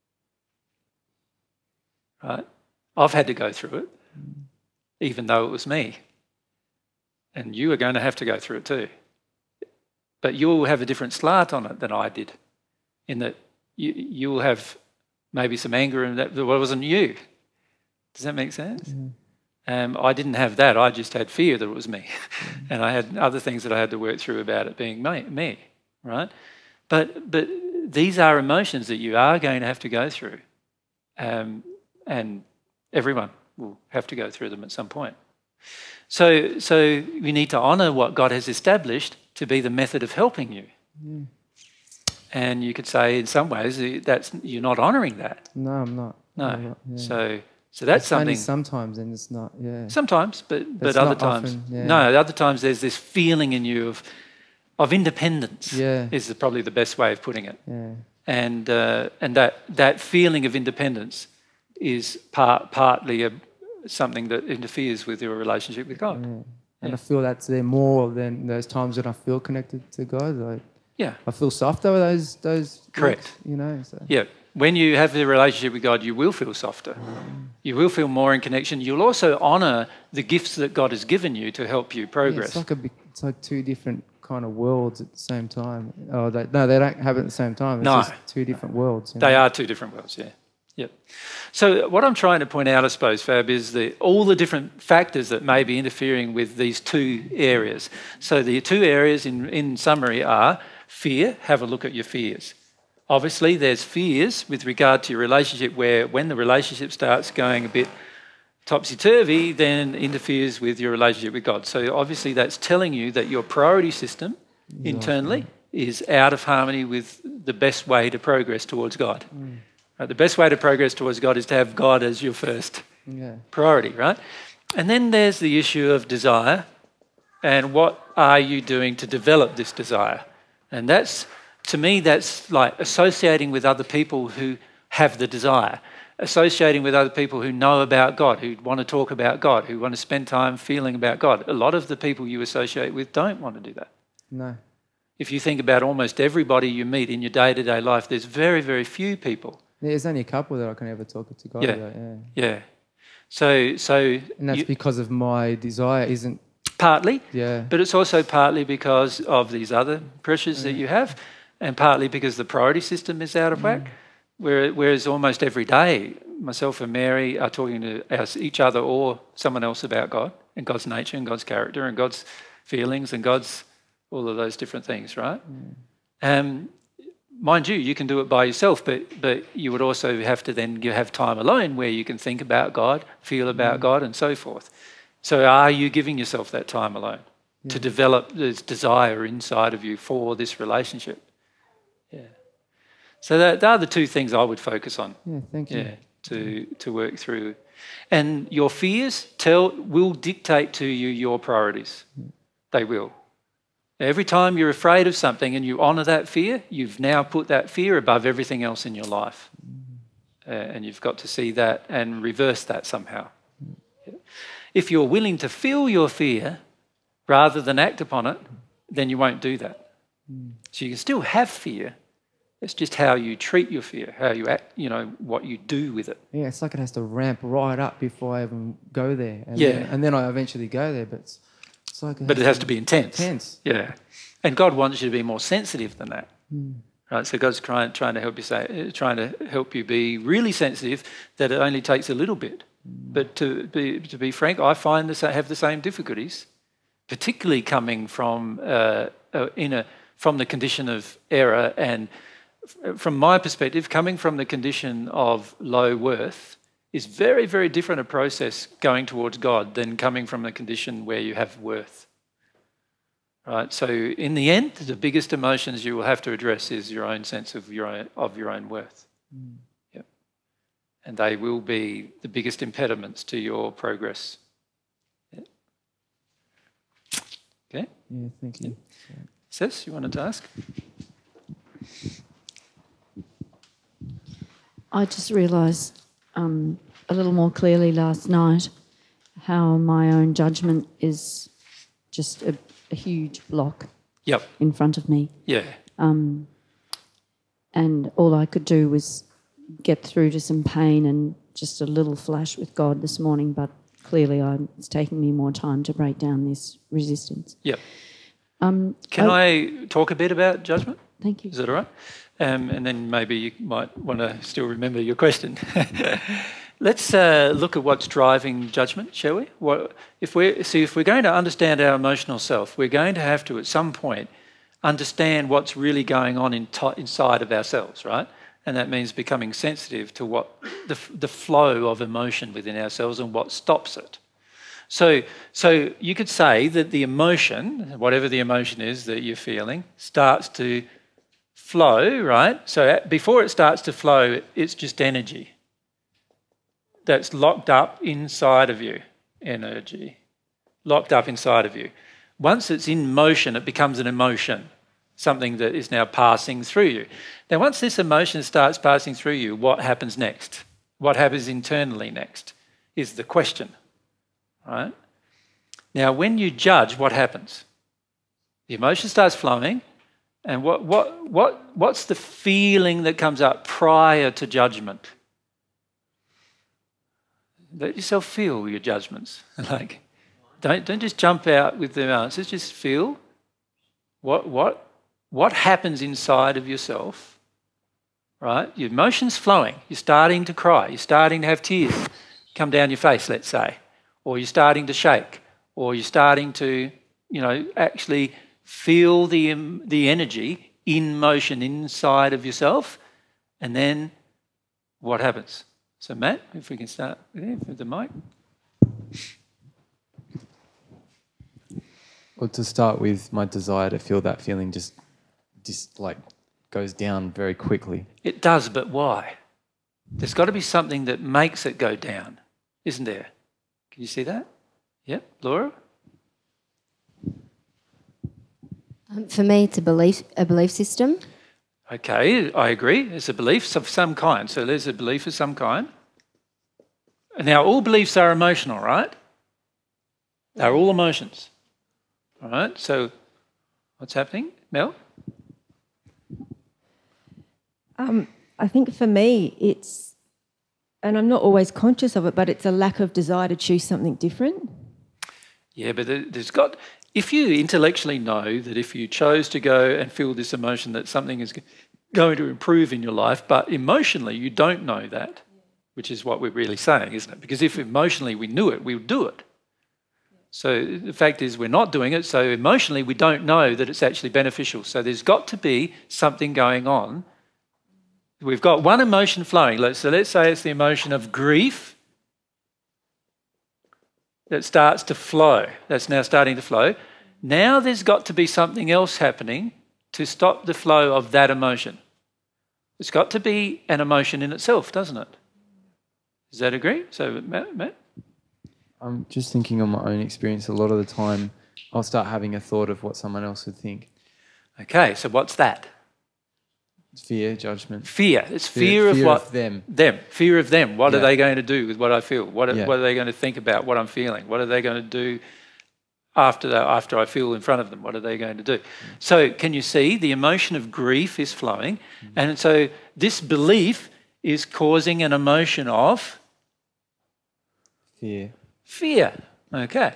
Right? I've had to go through it, even though it was me. And you are going to have to go through it too. But you will have a different slant on it than I did, in that you will have maybe some anger and that wasn't you. Does that make sense? I didn't have that. I just had fear that it was me. And I had other things that I had to work through about it being me, right? But these are emotions that you are going to have to go through. And everyone will have to go through them at some point. So we need to honour what God has established to be the method of helping you. And you could say in some ways you're not honouring that. No, I'm not. No. I'm not, yeah. So that's it's something. only sometimes, and it's not. Yeah. Sometimes, but It's other not times, often, yeah. no. Other times, there's this feeling in you of independence. Yeah. Is probably the best way of putting it. Yeah. And that feeling of independence is partly something that interferes with your relationship with God. Yeah. And I feel that's there more than those times when I feel connected to God. I feel softer with those. Correct. Weeks, so. Yeah. When you have the relationship with God, you will feel softer. You will feel more in connection. You'll also honour the gifts that God has given you to help you progress. Yeah, it's like two different kind of worlds at the same time. Oh, they don't have it at the same time. It's just two different worlds. They are two different worlds, yeah. Yep. So what I'm trying to point out, I suppose, Fab, is all the different factors that may be interfering with these two areas. So the two areas in summary are fear. Have a look at your fears. Obviously, there's fears with regard to your relationship where when the relationship starts going a bit topsy-turvy, then interferes with your relationship with God. So obviously that's telling you that your priority system internally is out of harmony with the best way to progress towards God. The best way to progress towards God is to have God as your first priority, right? And then there's the issue of desire and what are you doing to develop this desire? And that's, to me, that's like associating with other people who have the desire, associating with other people who know about God, who want to talk about God, who want to spend time feeling about God. A lot of the people you associate with don't want to do that. No. If you think about almost everybody you meet in your day-to-day life, there's very, very few people. There's only a couple that I can ever talk to God about. Yeah. So, and that's because of my desire, isn't partly. Yeah. But it's also partly because of these other pressures that you have, and partly because the priority system is out of whack. Whereas almost every day, myself and Mary are talking to each other or someone else about God and God's nature and God's character and God's feelings and God's all of those different things, right? mind you can do it by yourself, but you would also have to then have time alone where you can think about God, feel about God, and so forth. So are you giving yourself that time alone to develop this desire inside of you for this relationship? Yeah. So that are the two things I would focus on. Yeah, thank you. Yeah, to work through. And your fears will dictate to you your priorities. They will. Every time you're afraid of something and you honour that fear, you've now put that fear above everything else in your life. And you've got to see that and reverse that somehow. If you're willing to feel your fear rather than act upon it, then you won't do that. So you can still have fear. It's just how you treat your fear, how you act, what you do with it. Yeah, it's like it has to ramp right up before I even go there. And then I eventually go there, but it's like... But it has to be intense. Intense. Yeah. And God wants you to be more sensitive than that. Right? So God's trying to help you be really sensitive, that it only takes a little bit. But to be frank, I find have the same difficulties, particularly coming from from the condition of error, and from my perspective, coming from the condition of low worth is very, very different a process going towards God than coming from a condition where you have worth. Right? So in the end, the biggest emotions you will have to address is your own sense of your own worth. Yep. And they will be the biggest impediments to your progress. Yep. Okay? Yeah, thank you. Yep. Sis, you wanted to ask? I just realised a little more clearly last night how my own judgment is just a huge block in front of me. Yeah. And all I could do was get through to some pain and just a little flash with God this morning, but clearly it's taking me more time to break down this resistance. Yep. Can I talk a bit about judgment? Thank you. Is that all right? And then maybe you might want to still remember your question. Let's look at what's driving judgment, shall we? If we're going to understand our emotional self, we're going to have to, at some point, understand what's really going on inside of ourselves, right? And that means becoming sensitive to what the flow of emotion within ourselves and what stops it. So you could say that the emotion, whatever the emotion is that you're feeling, starts to flow, right? So before it starts to flow, it's just energy that's locked up inside of you. Energy locked up inside of you. Once it's in motion, it becomes an emotion, something that is now passing through you. Now, once this emotion starts passing through you, what happens next? What happens internally next is the question, right? Now, when you judge, what happens? The emotion starts flowing, and what's the feeling that comes up prior to judgment? Let yourself feel your judgments. Like, don't just jump out with the answers. Just feel what happens inside of yourself. Right? Your emotions flowing. You're starting to cry. You're starting to have tears come down your face, let's say, or you're starting to shake, or you're starting to, actually feel the energy in motion inside of yourself, and then what happens? So Matt, if we can start with the mic. Well, to start with, my desire to feel that feeling just like goes down very quickly. It does, but why? There's got to be something that makes it go down, isn't there? Can you see that? Yep, Laura? For me, it's a belief system. Okay, I agree. It's a belief of some kind. So there's a belief of some kind. Now, all beliefs are emotional, right? They're all emotions. All right, so what's happening? Mel? I think for me, it's, and I'm not always conscious of it, but it's a lack of desire to choose something different. Yeah, but if you intellectually know that if you chose to go and feel this emotion that something is going to improve in your life, but emotionally you don't know that, which is what we're really saying, isn't it? Because if emotionally we knew it, we would do it. So the fact is we're not doing it, so emotionally we don't know that it's actually beneficial. So there's got to be something going on We've got one emotion flowing. So let's say it's the emotion of grief that starts to flow. That's now starting to flow. Now there's got to be something else happening to stop the flow of that emotion. It's got to be an emotion in itself, doesn't it? Does that agree? So, Matt? I'm just thinking on my own experience. A lot of the time, I'll start having a thought of what someone else would think. Okay, so what's that? Fear, judgment. Fear. It's fear of what? Of them. Them. Fear of them. What Yeah. are they going to do with what I feel? What are they going to think about what I'm feeling? What are they going to do after I feel in front of them? What are they going to do? So can you see the emotion of grief is flowing? And so this belief is causing an emotion of? Fear. Fear. Okay.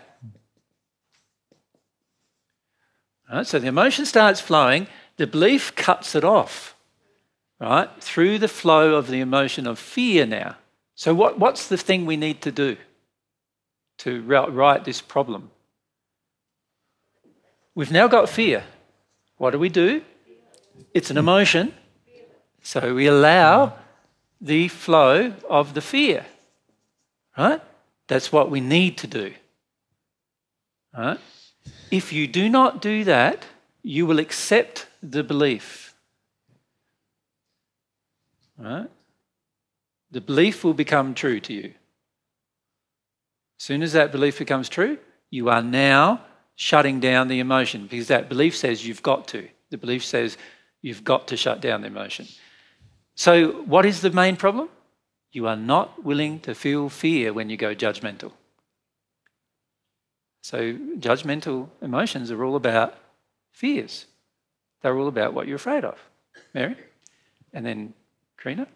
All right, so the emotion starts flowing. The belief cuts it off. Right, through the flow of the emotion of fear now. So what's the thing we need to do to right this problem? We've now got fear. What do? It's an emotion. So we allow the flow of the fear. Right? That's what we need to do. Right? If you do not do that, you will accept the belief. Right? The belief will become true to you. As soon as that belief becomes true, you are now shutting down the emotion because that belief says you've got to. The belief says you've got to shut down the emotion. So what is the main problem? You are not willing to feel fear when you go judgmental. So judgmental emotions are all about fears. They're all about what you're afraid of. Mary? And then Karina?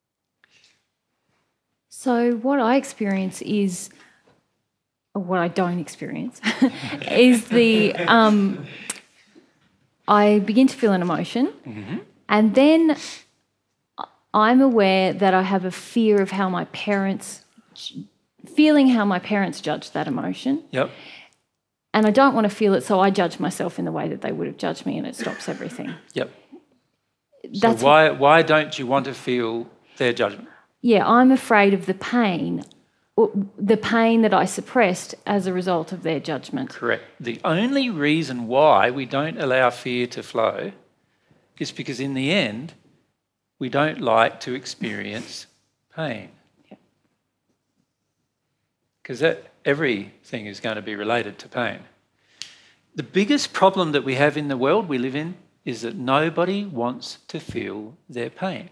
So what I experience is, or what I don't experience, is I begin to feel an emotion, and then I'm aware that I have a fear of how my parents judge that emotion. Yep. And I don't want to feel it, so I judge myself in the way that they would have judged me, and it stops everything. Yep. So why don't you want to feel their judgment? Yeah, I'm afraid of the pain that I suppressed as a result of their judgment. Correct. The only reason why we don't allow fear to flow is because in the end, we don't like to experience pain. Because everything is going to be related to pain. The biggest problem that we have in the world we live in is that nobody wants to feel their pain.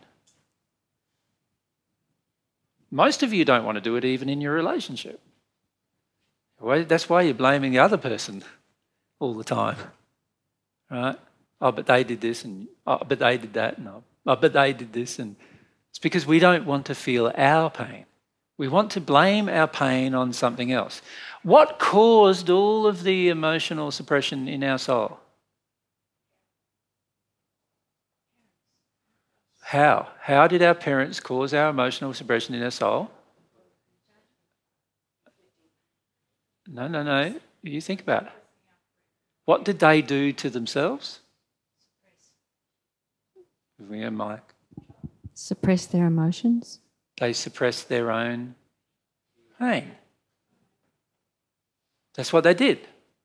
Most of you don't want to do it even in your relationship. That's why you're blaming the other person all the time, right? Oh, but they did this, and oh, but they did that, and oh, but they did this. And it's because we don't want to feel our pain. We want to blame our pain on something else. What caused all of the emotional suppression in our soul? How? How did our parents cause our emotional suppression in our soul? No. You think about it. What did they do to themselves? Mike. Suppress their emotions. They suppressed their own pain. That's what they did.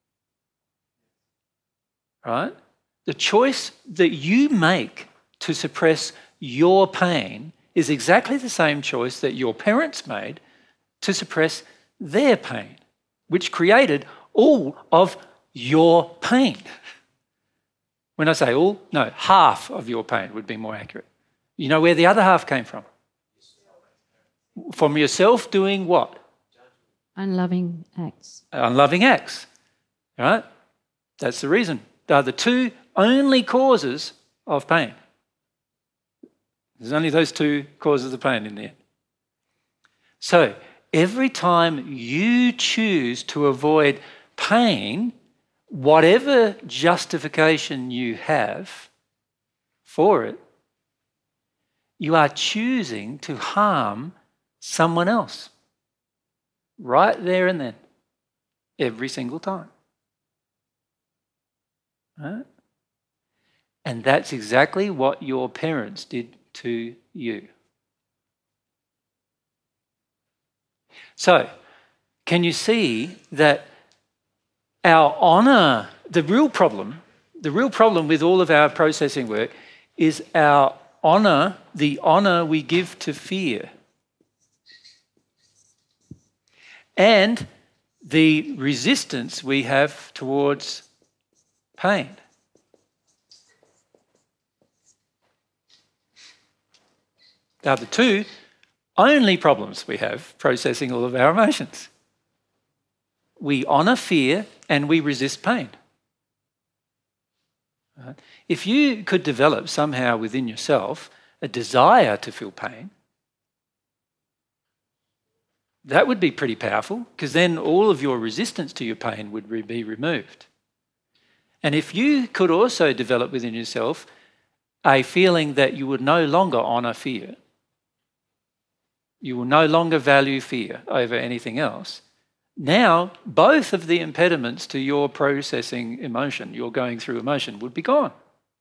Right? The choice that you make to suppress your pain is exactly the same choice that your parents made to suppress their pain, which created all of your pain. When I say all, no, half of your pain would be more accurate. You know where the other half came from? From yourself doing what? Unloving acts. Unloving acts. Right? That's the reason. They are the two only causes of pain. There's only those two causes of pain in the end. So every time you choose to avoid pain, whatever justification you have for it, you are choosing to harm someone else. Right there and then. Every single time. Right? And that's exactly what your parents did to you. So, can you see that our honour, the real problem with all of our processing work is our honour, the honour we give to fear, and the resistance we have towards pain. They are the two only problems we have processing all of our emotions. We honour fear and we resist pain. Right? If you could develop somehow within yourself a desire to feel pain, that would be pretty powerful, because then all of your resistance to your pain would be removed. And if you could also develop within yourself a feeling that you would no longer honour fear, you will no longer value fear over anything else, now both of the impediments to your processing emotion, your going through emotion, would be gone.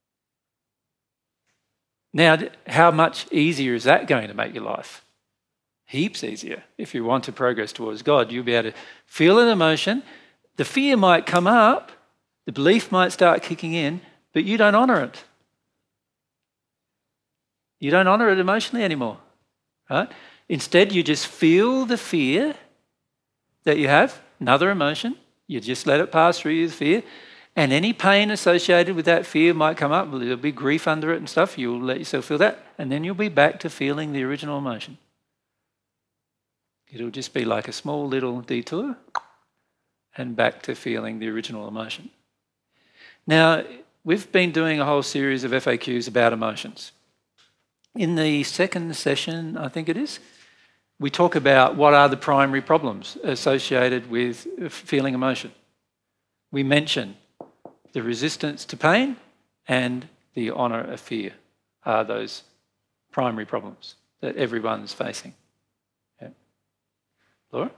Now, how much easier is that going to make your life? Heaps easier. If you want to progress towards God, you'll be able to feel an emotion. The fear might come up, the belief might start kicking in, but you don't honour it. You don't honour it emotionally anymore, right? Instead, you just feel the fear that you have, another emotion. You just let it pass through you, the fear. And any pain associated with that fear might come up. There'll be grief under it and stuff. You'll let yourself feel that. And then you'll be back to feeling the original emotion. It'll just be like a small little detour and back to feeling the original emotion. Now, we've been doing a whole series of FAQs about emotions. In the second session, I think it is, we talk about what are the primary problems associated with feeling emotion. We mention the resistance to pain and the honour of fear are those primary problems that everyone's facing. Yeah. Laura?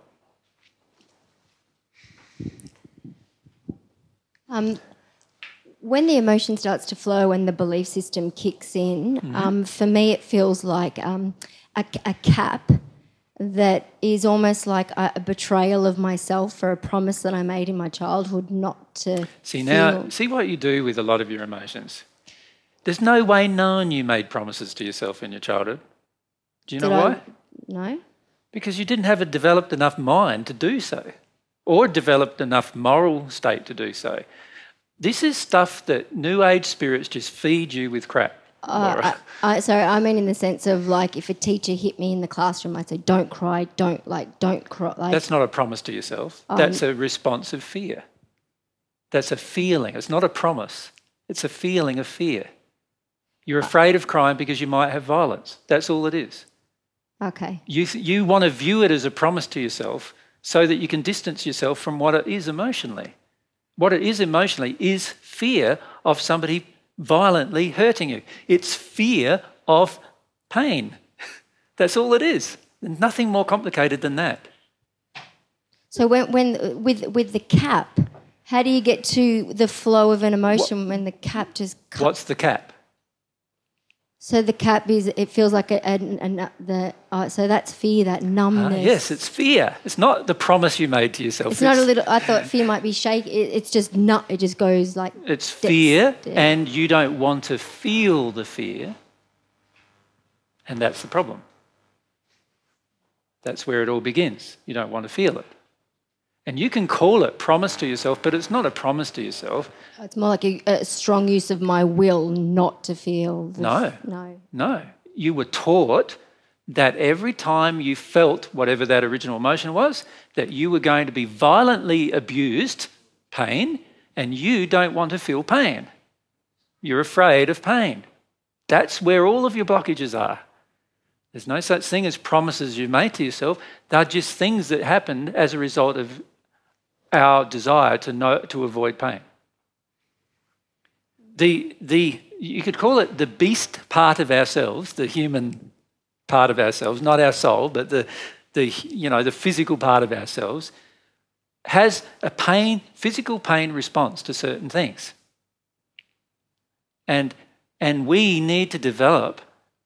When the emotion starts to flow and the belief system kicks in, for me it feels like a cap that is almost like a betrayal of myself for a promise that I made in my childhood not to See what you do with a lot of your emotions. There's no way known you made promises to yourself in your childhood. Do you know why? No. Because you didn't have a developed enough mind to do so, or developed enough moral state to do so. This is stuff that New Age spirits just feed you with crap. Sorry, I mean in the sense of like if a teacher hit me in the classroom, I'd say, don't cry, don't cry. That's not a promise to yourself. That's a response of fear. That's a feeling. It's not a promise. It's a feeling of fear. You're afraid of crying because you might have violence. That's all it is. Okay. You want to view it as a promise to yourself so that you can distance yourself from what it is emotionally. What it is emotionally is fear of somebody violently hurting you. It's fear of pain. That's all it is. Nothing more complicated than that. So when with the cap, how do you get to the flow of an emotion when the cap just cuts? What's the cap? So the cap is, it feels like so that's fear, that numbness. Yes, it's fear. It's not the promise you made to yourself. It's not a little, I thought fear might be shaky. It's just it just goes like... It's fear, and you don't want to feel the fear, and that's the problem. That's where it all begins. You don't want to feel it. And you can call it promise to yourself, but it's not a promise to yourself. It's more like a strong use of my will not to feel. No. You were taught that every time you felt whatever that original emotion was, that you were going to be violently abused, pain, and you don't want to feel pain. You're afraid of pain. That's where all of your blockages are. There's no such thing as promises you made to yourself. They're just things that happened as a result of our desire to avoid pain. You could call it the beast part of ourselves, the human part of ourselves, not our soul, but the physical part of ourselves, has a physical pain response to certain things. And we need to develop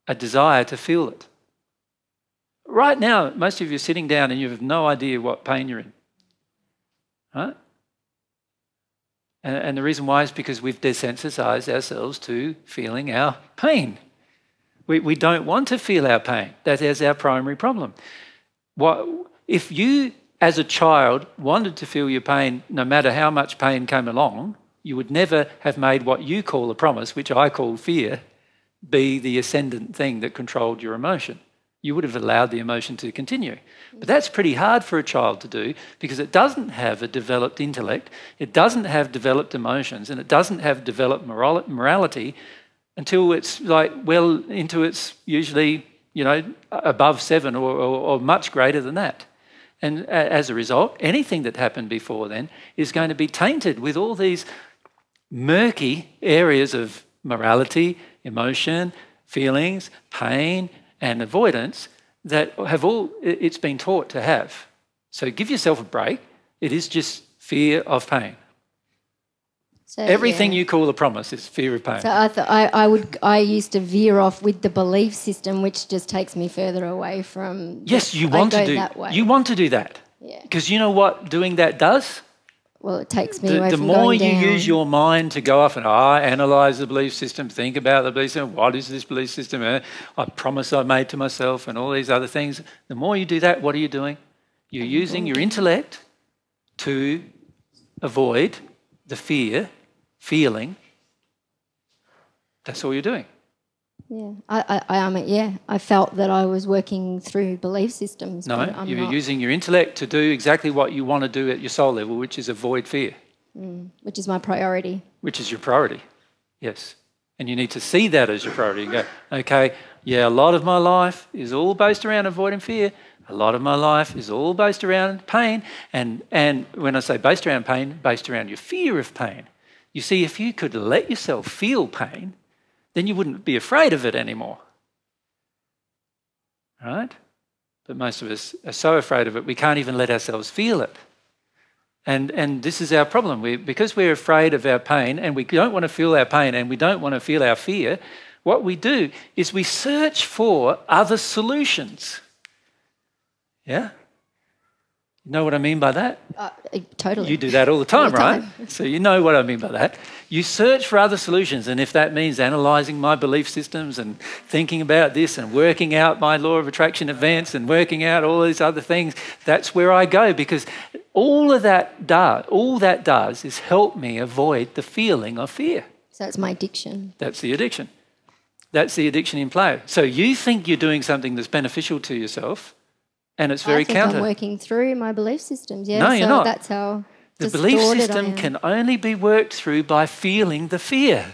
a desire to feel it. Right now, most of you are sitting down and you have no idea what pain you're in. Right? And the reason why is because we've desensitized ourselves to feeling our pain. We don't want to feel our pain. That is our primary problem. If you, as a child, wanted to feel your pain, no matter how much pain came along, you would never have made what you call a promise, which I call fear, be the ascendant thing that controlled your emotion. You would have allowed the emotion to continue. But that's pretty hard for a child to do because it doesn't have a developed intellect, it doesn't have developed emotions, and it doesn't have developed morality until it's like well into its usually, above 7 or much greater than that. And as a result, anything that happened before then is going to be tainted with all these murky areas of morality, emotion, feelings, pain, and avoidance that it's been taught to have. So give yourself a break. It is just fear of pain. So, everything you call a promise is fear of pain. So I used to veer off with the belief system, which just takes me further away from. Yes, you want to do that way. You want to do that. Yeah. Because you know what doing that does? Well, it takes me away from going down. The more you use your mind to go off and analyse the belief system, think about the belief system, what is this belief system, I promise I made to myself and all these other things, the more you do that, what are you doing? You're using your intellect to avoid the feeling. That's all you're doing. Yeah, I felt that I was working through belief systems. No, you're using your intellect to do exactly what you want to do at your soul level, which is avoid fear. Which is my priority. Which is your priority, yes. And you need to see that as your priority and go, okay, yeah, a lot of my life is all based around avoiding fear. A lot of my life is all based around pain. And when I say based around pain, based around your fear of pain. You see, if you could let yourself feel pain, then you wouldn't be afraid of it anymore. Right? But most of us are so afraid of it, we can't even let ourselves feel it. And this is our problem. Because we're afraid of our pain and we don't want to feel our pain and we don't want to feel our fear, what we do is we search for other solutions. Yeah? You know what I mean by that? Totally. You do that all the time, right? So you know what I mean by that. You search for other solutions, and if that means analysing my belief systems and thinking about this and working out my law of attraction events and working out all these other things, that's where I go, because all that does is help me avoid the feeling of fear. So it's my addiction. That's the addiction. That's the addiction in play. So you think you're doing something that's beneficial to yourself, and it's very counter. I'm working through my belief systems. Yeah, no, you're not. That's how the belief system can only be worked through by feeling the fear.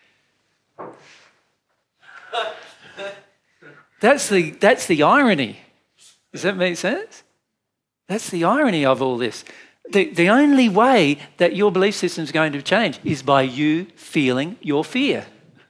That's the irony. Does that make sense? That's the irony of all this. The only way that your belief system is going to change is by you feeling your fear.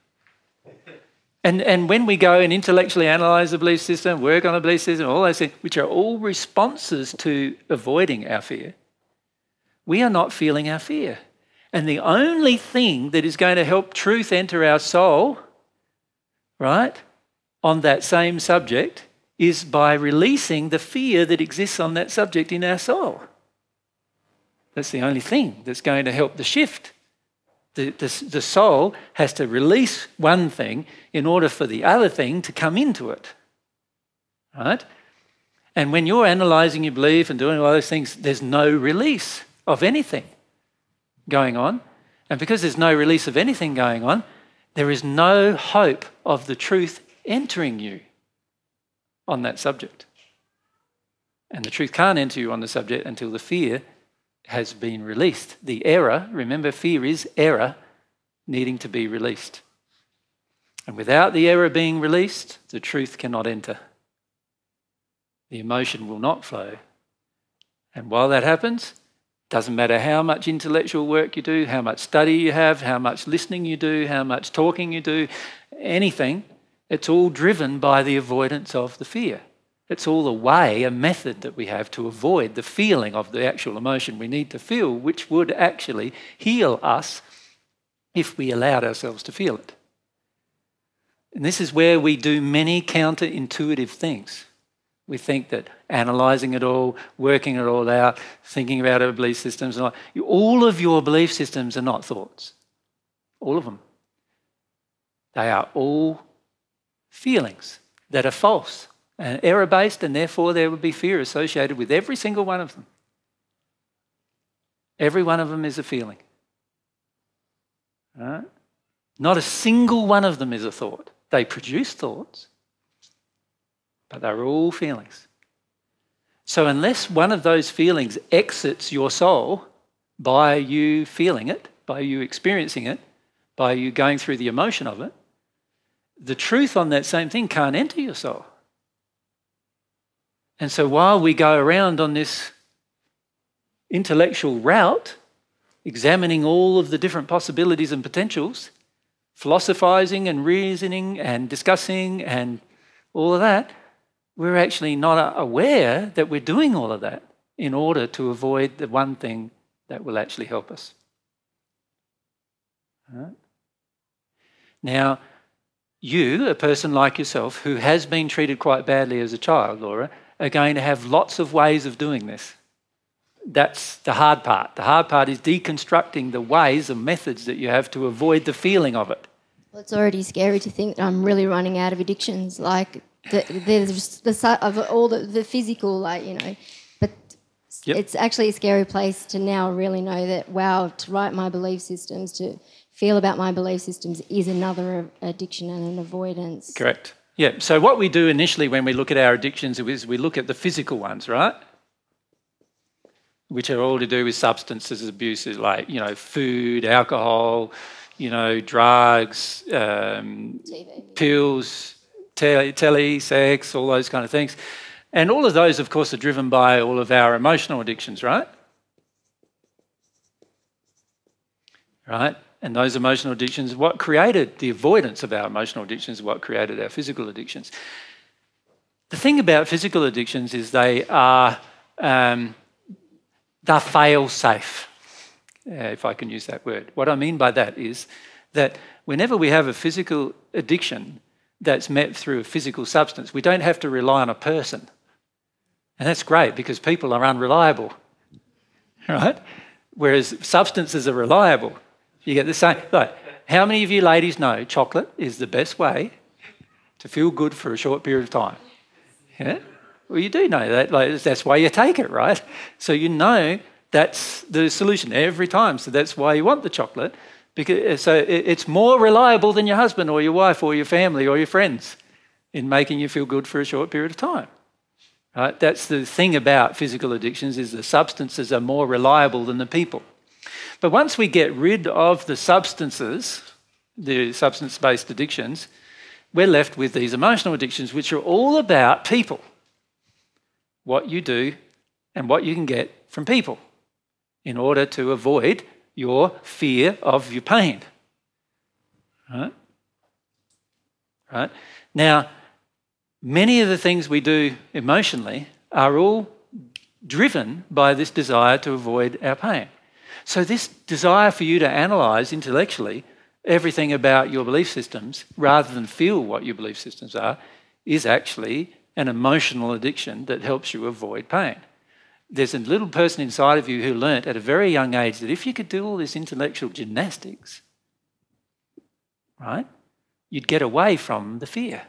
And when we go and intellectually analyse the belief system, work on the belief system, all those things, which are all responses to avoiding our fear, we are not feeling our fear. And the only thing that is going to help truth enter our soul, right, on that same subject is by releasing the fear that exists on that subject in our soul. That's the only thing that's going to help the shift. The soul has to release one thing in order for the other thing to come into it, right? And when you're analysing your belief and doing all those things, there's no release of anything going on. And because there's no release of anything going on, there is no hope of the truth entering you on that subject. And the truth can't enter you on the subject until the fear has been released. The error, remember, fear is error needing to be released. And without the error being released, the truth cannot enter. The emotion will not flow. And while that happens, doesn't matter how much intellectual work you do, how much study you have, how much listening you do, how much talking you do, anything, it's all driven by the avoidance of the fear. It's all a way, a method that we have to avoid the feeling of the actual emotion we need to feel, which would actually heal us if we allowed ourselves to feel it. And this is where we do many counterintuitive things. We think that analysing it all, working it all out, thinking about our belief systems, all of your belief systems are not thoughts. All of them. They are all feelings that are false and error-based, and therefore there would be fear associated with every single one of them. Every one of them is a feeling. Right? Not a single one of them is a thought. They produce thoughts, but they're all feelings. So unless one of those feelings exits your soul by you feeling it, by you experiencing it, by you going through the emotion of it, the truth on that same thing can't enter your soul. And so while we go around on this intellectual route, examining all of the different possibilities and potentials, philosophizing and reasoning and discussing and all of that, we're actually not aware that we're doing all of that in order to avoid the one thing that will actually help us. Right? Now, you, a person like yourself who has been treated quite badly as a child, Laura, are going to have lots of ways of doing this. That's the hard part. The hard part is deconstructing the ways and methods that you have to avoid the feeling of it. Well, it's already scary to think that I'm really running out of addictions. Like, there's of all the physical, like, you know, but Yep. It's actually a scary place to now really know that, wow, to write my belief systems, to feel about my belief systems is another addiction and an avoidance. Correct. Yeah, so what we do initially when we look at our addictions is we look at the physical ones, right? Which are all to do with substances abuse, like, you know, food, alcohol, you know, drugs, TV. pills, telly, sex, all those kind of things. And all of those, of course, are driven by all of our emotional addictions, right? Right? And those emotional addictions, what created the avoidance of our emotional addictions, what created our physical addictions. The thing about physical addictions is they're fail-safe, if I can use that word. What I mean by that is that whenever we have a physical addiction that's met through a physical substance, we don't have to rely on a person. And that's great because people are unreliable, right? Whereas substances are reliable. You get the same. Like, how many of you ladies know chocolate is the best way to feel good for a short period of time? Yeah? Well, you do know that. Like, that's why you take it, right? So you know that's the solution every time. So that's why you want the chocolate. Because it's more reliable than your husband or your wife or your family or your friends in making you feel good for a short period of time. Right? That's the thing about physical addictions, is the substances are more reliable than the people. But once we get rid of the substances, the substance-based addictions, we're left with these emotional addictions, which are all about people, what you do and what you can get from people in order to avoid your fear of your pain. Right? Right? Now, many of the things we do emotionally are all driven by this desire to avoid our pain. So this desire for you to analyse intellectually everything about your belief systems rather than feel what your belief systems are is actually an emotional addiction that helps you avoid pain. There's a little person inside of you who learnt at a very young age that if you could do all this intellectual gymnastics, right, you'd get away from the fear.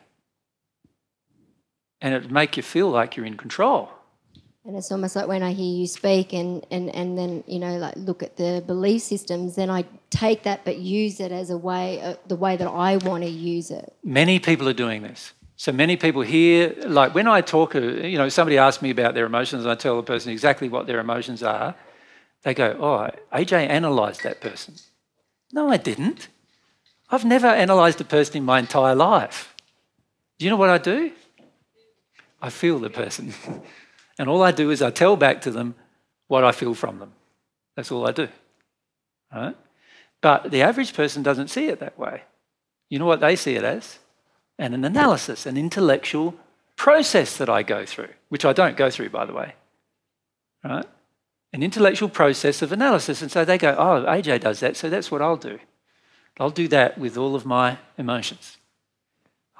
And it would make you feel like you're in control. And it's almost like when I hear you speak and then, you know, like look at the belief systems, then I take that but use it as a way, the way that I want to use it. Many people are doing this. So many people here, like when I talk, you know, somebody asks me about their emotions and I tell the person exactly what their emotions are, they go, oh, AJ analysed that person. No, I didn't. I've never analysed a person in my entire life. Do you know what I do? I feel the person. And all I do is I tell back to them what I feel from them. That's all I do. Right? But the average person doesn't see it that way. You know what they see it as? And an analysis, an intellectual process that I go through, which I don't go through, by the way. Right? An intellectual process of analysis. And so they go, oh, AJ does that, so that's what I'll do. I'll do that with all of my emotions.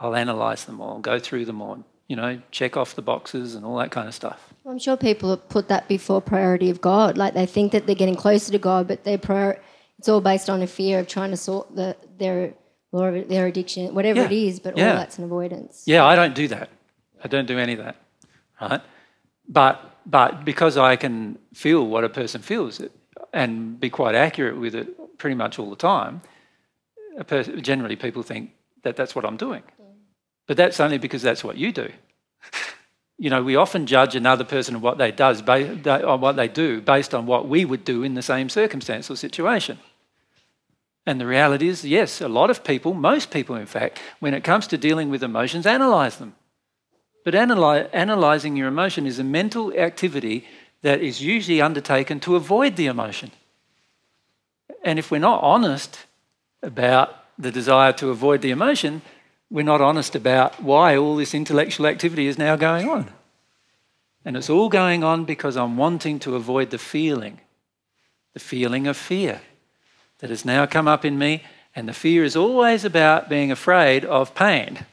I'll analyse them all, go through them all, check off the boxes and all that kind of stuff. I'm sure people put that before priority of God. Like they think that they're getting closer to God, but it's all based on a fear of trying to sort their addiction, whatever it is, but all that's an avoidance. Yeah, I don't do that. I don't do any of that, right? But because I can feel what a person feels and be quite accurate with it pretty much all the time, generally people think that that's what I'm doing. But that's only because that's what you do. We often judge another person and what they do based on what we would do in the same circumstance or situation. And the reality is, yes, a lot of people, most people in fact, when it comes to dealing with emotions, analyse them. But analysing your emotion is a mental activity that is usually undertaken to avoid the emotion. And if we're not honest about the desire to avoid the emotion, we're not honest about why all this intellectual activity is now going on. And it's all going on because I'm wanting to avoid the feeling of fear that has now come up in me, and the fear is always about being afraid of pain.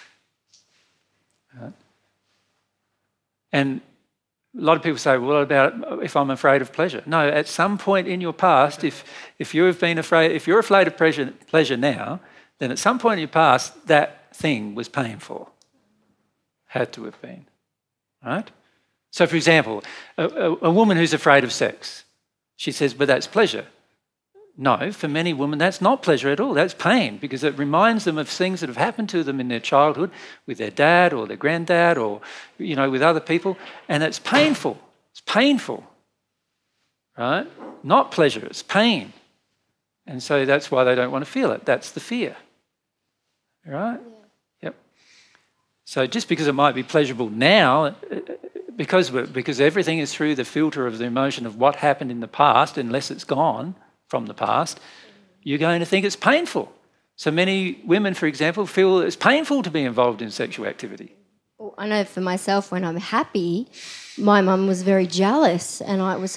And a lot of people say, well, what about if I'm afraid of pleasure? No, at some point in your past, if you're afraid of pleasure now, then at some point in your past, that thing was painful. Had to have been, right? So, for example, a woman who's afraid of sex, she says, but that's pleasure. No, for many women, that's not pleasure at all. That's pain, because it reminds them of things that have happened to them in their childhood with their dad or their granddad or, with other people, and it's painful. It's painful, right? Not pleasure, it's pain. And so that's why they don't want to feel it. That's the fear, right? Yeah. Yep. So just because it might be pleasurable now, because everything is through the filter of the emotion of what happened in the past, unless it's gone from the past, you're going to think it's painful. So many women, for example, feel it's painful to be involved in sexual activity. Well, I know for myself, when I'm happy, my mum was very jealous, and there's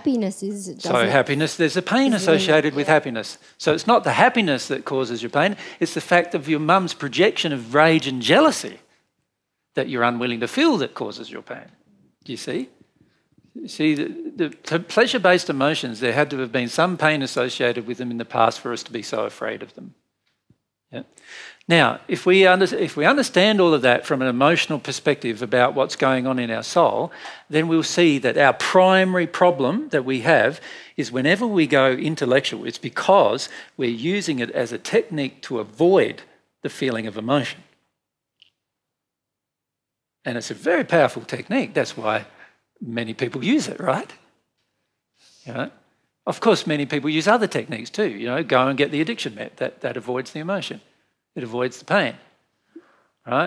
a pain associated with happiness. So it's not the happiness that causes your pain, it's the fact of your mum's projection of rage and jealousy that you're unwilling to feel that causes your pain. Do you see? See, the pleasure-based emotions, there had to have been some pain associated with them in the past for us to be so afraid of them. Yeah. Now, if we understand all of that from an emotional perspective about what's going on in our soul, then we'll see that our primary problem that we have is whenever we go intellectual, it's because we're using it as a technique to avoid the feeling of emotion. And it's a very powerful technique. That's why many people use it, right? Of course, many people use other techniques too. Go and get the addiction met. That avoids the emotion. It avoids the pain, right?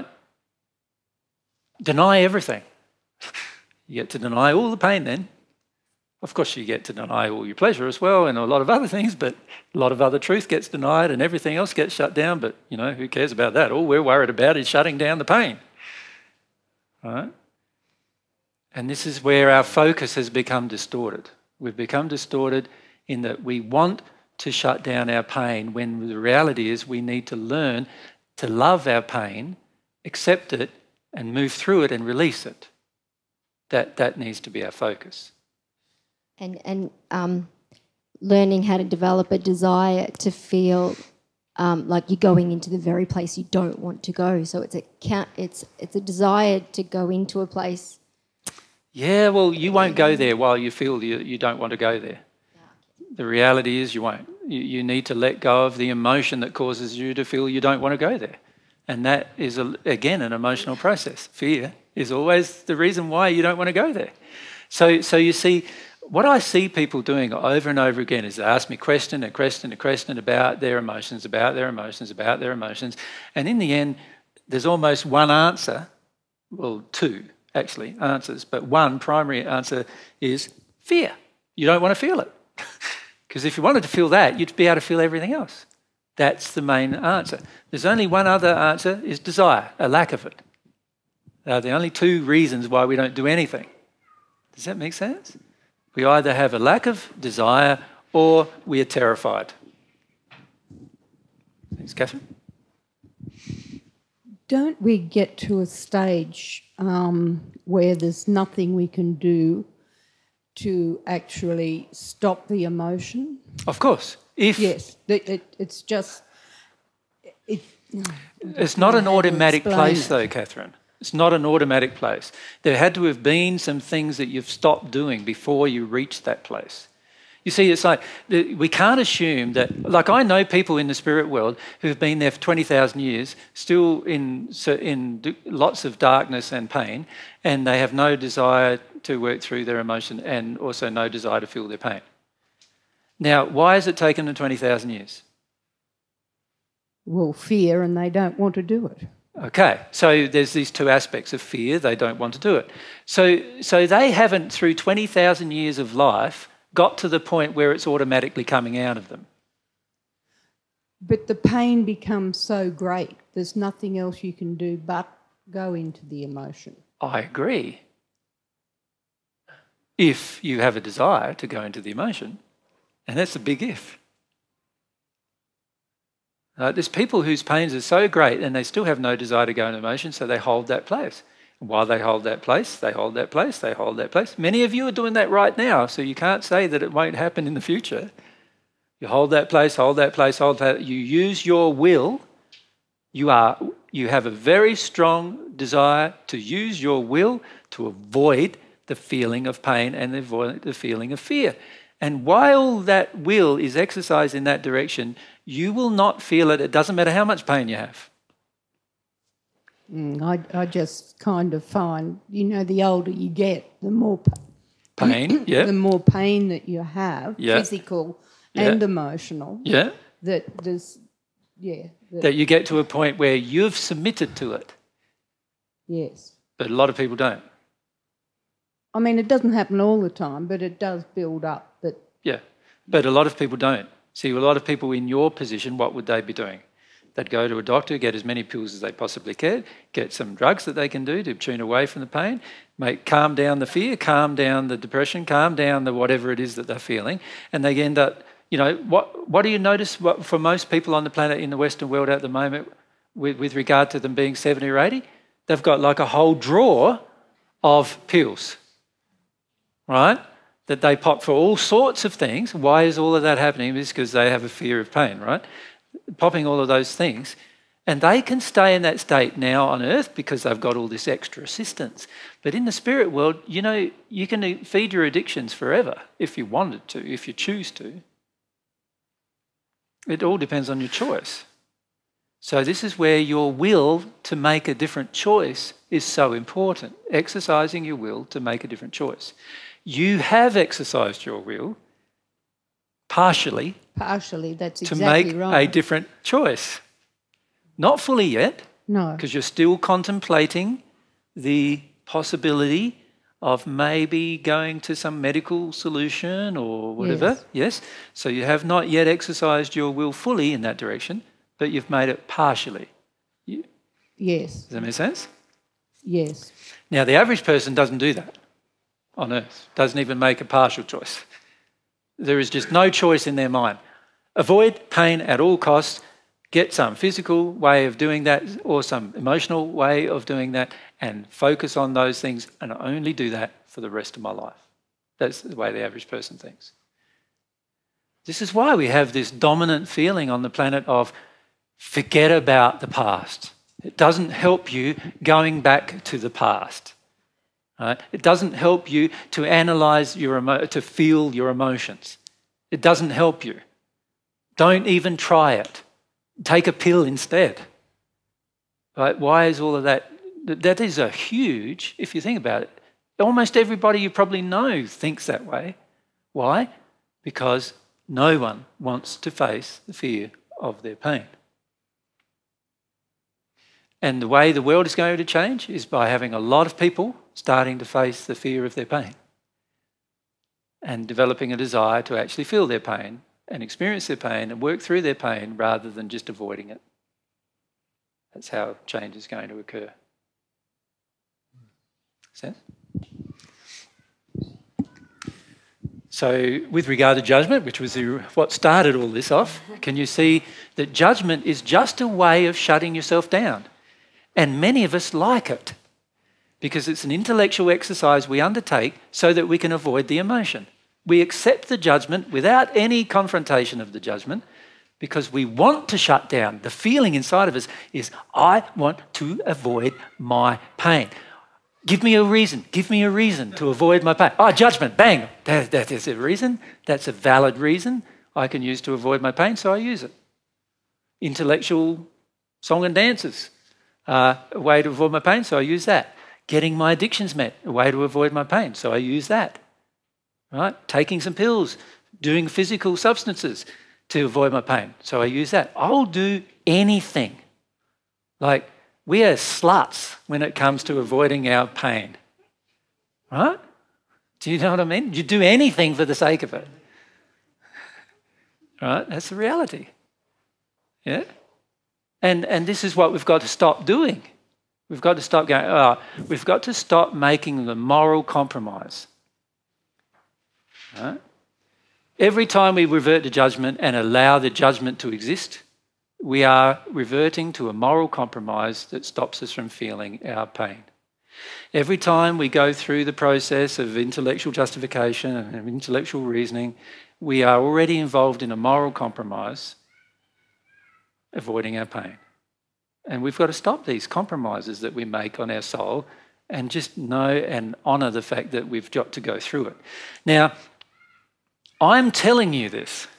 Deny everything. You get to deny all the pain then. Of course, you get to deny all your pleasure as well and a lot of other things, but a lot of other truth gets denied and everything else gets shut down, but, who cares about that? All we're worried about is shutting down the pain, right? And this is where our focus has become distorted. We've become distorted in that we want to shut down our pain when the reality is we need to learn to love our pain, accept it, and move through it and release it. That needs to be our focus. And learning how to develop a desire to feel like you're going into the very place you don't want to go. So it's a desire to go into a place. Yeah, well, you won't go there while you feel you don't want to go there. The reality is you won't. You need to let go of the emotion that causes you to feel you don't want to go there. And that is, again, an emotional process. Fear is always the reason why you don't want to go there. So you see, what I see people doing over and over again is they ask me question and question and question about their emotions, about their emotions, about their emotions. And in the end, there's almost one answer, well, two actually answers, but one primary answer is fear. You don't want to feel it. Because if you wanted to feel that, you'd be able to feel everything else. That's the main answer. There's only one other answer, is desire, a lack of it. They're the only two reasons why we don't do anything. Does that make sense? We either have a lack of desire or we are terrified. Thanks, Catherine. don't we get to a stage where there's nothing we can do to actually stop the emotion? Of course. Yes, it's just... It's not an automatic place, though, Catherine. It's not an automatic place. There had to have been some things that you've stopped doing before you reached that place. You see, it's like we can't assume that... Like, I know people in the spirit world who've been there for 20,000 years, still in lots of darkness and pain, and they have no desire to work through their emotion and also no desire to feel their pain. Now, why has it taken them 20,000 years? Well, fear, and they don't want to do it. Okay, so there's these two aspects of fear. They don't want to do it. So they haven't, through 20,000 years of life, got to the point where it's automatically coming out of them. But the pain becomes so great, there's nothing else you can do but go into the emotion. I agree. If you have a desire to go into the emotion, and that's a big if. There's people whose pains are so great and they still have no desire to go into emotion, so they hold that place. And while they hold that place, they hold that place, they hold that place. Many of you are doing that right now, so you can't say that it won't happen in the future. You hold that place, hold that place, hold that. You use your will. You have a very strong desire to use your will to avoid the feeling of pain and avoid the feeling of fear. And while that will is exercised in that direction, you will not feel it. It doesn't matter how much pain you have. I just kind of find, the older you get, the more pain, yeah, the more pain that you have, yeah, physical and emotional. Yeah, that you get to a point where you've submitted to it. Yes, but a lot of people don't. I mean, it doesn't happen all the time, but it does build up. Yeah, but a lot of people don't. See, a lot of people in your position, what would they be doing? They'd go to a doctor, get as many pills as they possibly can, get some drugs that they can do to tune away from the pain, calm down the fear, calm down the depression, calm down the whatever it is that they're feeling, and they end up, what do you notice for most people on the planet in the Western world at the moment with regard to them being 70 or 80? They've got like a whole drawer of pills, right? That they pop for all sorts of things. Why is all of that happening? It's because they have a fear of pain, right? Popping all of those things. And they can stay in that state now on earth because they've got all this extra assistance. But in the spirit world, you can feed your addictions forever if you wanted to, if you choose to. It all depends on your choice. So this is where your will to make a different choice is so important. Exercising your will to make a different choice. You have exercised your will partially. Partially, that's exactly right. To make a different choice. Not fully yet. No. Because you're still contemplating the possibility of maybe going to some medical solution or whatever. Yes. So you have not yet exercised your will fully in that direction, but you've made it partially. Yes. Does that make sense? Yes. Now, the average person doesn't do that on earth, doesn't even make a partial choice. There is just no choice in their mind. Avoid pain at all costs, get some physical way of doing that or some emotional way of doing that and focus on those things and only do that for the rest of my life. That's the way the average person thinks. This is why we have this dominant feeling on the planet of forget about the past. It doesn't help you going back to the past. Right? It doesn't help you to analyse to feel your emotions. It doesn't help you. Don't even try it. Take a pill instead. Right? Why is all of that? That is a huge, if you think about it, almost everybody you probably know thinks that way. Why? Because no one wants to face the fear of their pain. And the way the world is going to change is by having a lot of people starting to face the fear of their pain and developing a desire to actually feel their pain and experience their pain and work through their pain rather than just avoiding it. That's how change is going to occur. Sense? So with regard to judgment, which was what started all this off, can you see that judgment is just a way of shutting yourself down? And many of us like it because it's an intellectual exercise we undertake so that we can avoid the emotion. We accept the judgment without any confrontation of the judgment because we want to shut down. The feeling inside of us is, I want to avoid my pain. Give me a reason to avoid my pain. Oh, judgment, bang. That is a reason. That's a valid reason I can use to avoid my pain, so I use it. Intellectual song and dances, a way to avoid my pain, so I use that. Getting my addictions met, a way to avoid my pain, so I use that. Right? Taking some pills, doing physical substances to avoid my pain, so I use that. I'll do anything. Like, we are sluts when it comes to avoiding our pain. Right? Do you know what I mean? You do anything for the sake of it. Right? That's the reality. Yeah? And this is what we've got to stop doing. We've got to stop going, we've got to stop making the moral compromise. Right? Every time we revert to judgment and allow the judgment to exist, we are reverting to a moral compromise that stops us from feeling our pain. Every time we go through the process of intellectual justification and intellectual reasoning, we are already involved in a moral compromise, avoiding our pain. And we've got to stop these compromises that we make on our soul and just know and honour the fact that we've got to go through it. Now, I'm telling you this.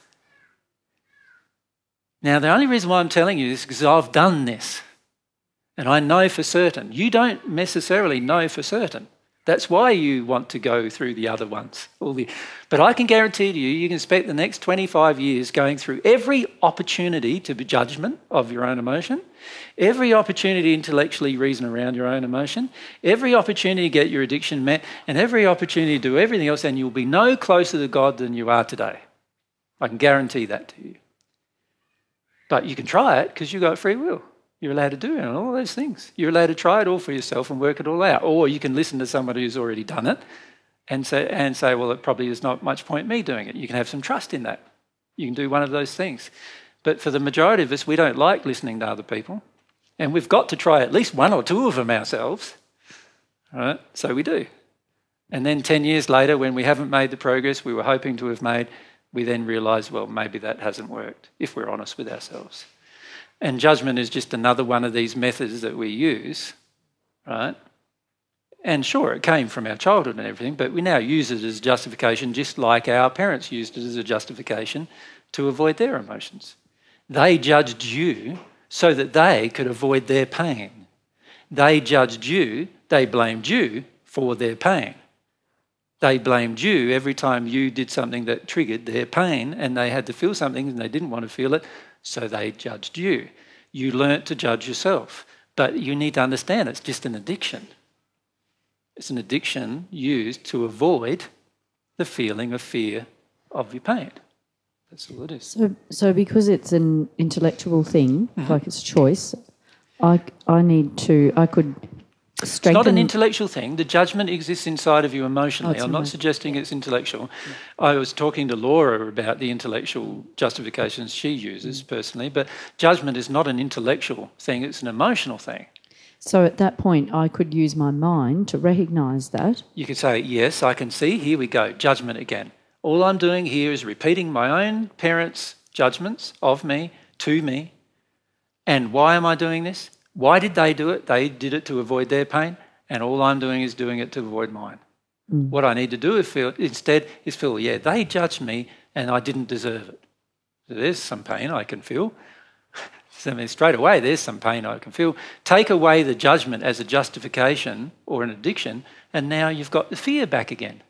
Now, the only reason why I'm telling you this is because I've done this. And I know for certain. You don't necessarily know for certain. That's why you want to go through the other ones. But I can guarantee to you, you can spend the next 25 years going through every opportunity to be judgment of your own emotion, every opportunity to intellectually reason around your own emotion, every opportunity to get your addiction met, and every opportunity to do everything else, and you'll be no closer to God than you are today. I can guarantee that to you. But you can try it because you've got free will. You're allowed to do it and all those things. You're allowed to try it all for yourself and work it all out. Or you can listen to somebody who's already done it and say, well, it probably is not much point me doing it. You can have some trust in that. You can do one of those things. But for the majority of us, we don't like listening to other people. And we've got to try at least one or two of them ourselves. All right? So we do. And then 10 years later, when we haven't made the progress we were hoping to have made, we then realise, well, maybe that hasn't worked, if we're honest with ourselves. And judgment is just another one of these methods that we use, right? And sure, it came from our childhood and everything, but we now use it as justification just like our parents used it as a justification to avoid their emotions. They judged you so that they could avoid their pain. They judged you, they blamed you for their pain. They blamed you every time you did something that triggered their pain and they had to feel something and they didn't want to feel it, so they judged you. You learnt to judge yourself. But you need to understand it's just an addiction. It's an addiction used to avoid the feeling of fear of your pain. That's all it is. So because it's an intellectual thing, like it's a choice, I could It's not an intellectual thing. The judgment exists inside of you emotionally. I'm not suggesting it's intellectual. I was talking to Laura about the intellectual justifications she uses personally, but judgment is not an intellectual thing, it's an emotional thing. So at that point, I could use my mind to recognise that. You could say, yes, I can see, here we go, judgment again. All I'm doing here is repeating my own parents' judgments of me, to me. And why am I doing this? Why did they do it? They did it to avoid their pain, and all I'm doing is doing it to avoid mine. What I need to do instead is feel, yeah, they judged me and I didn't deserve it. So there's some pain I can feel. So, I mean, straight away, there's some pain I can feel. Take away the judgment as a justification or an addiction, and now you've got the fear back again.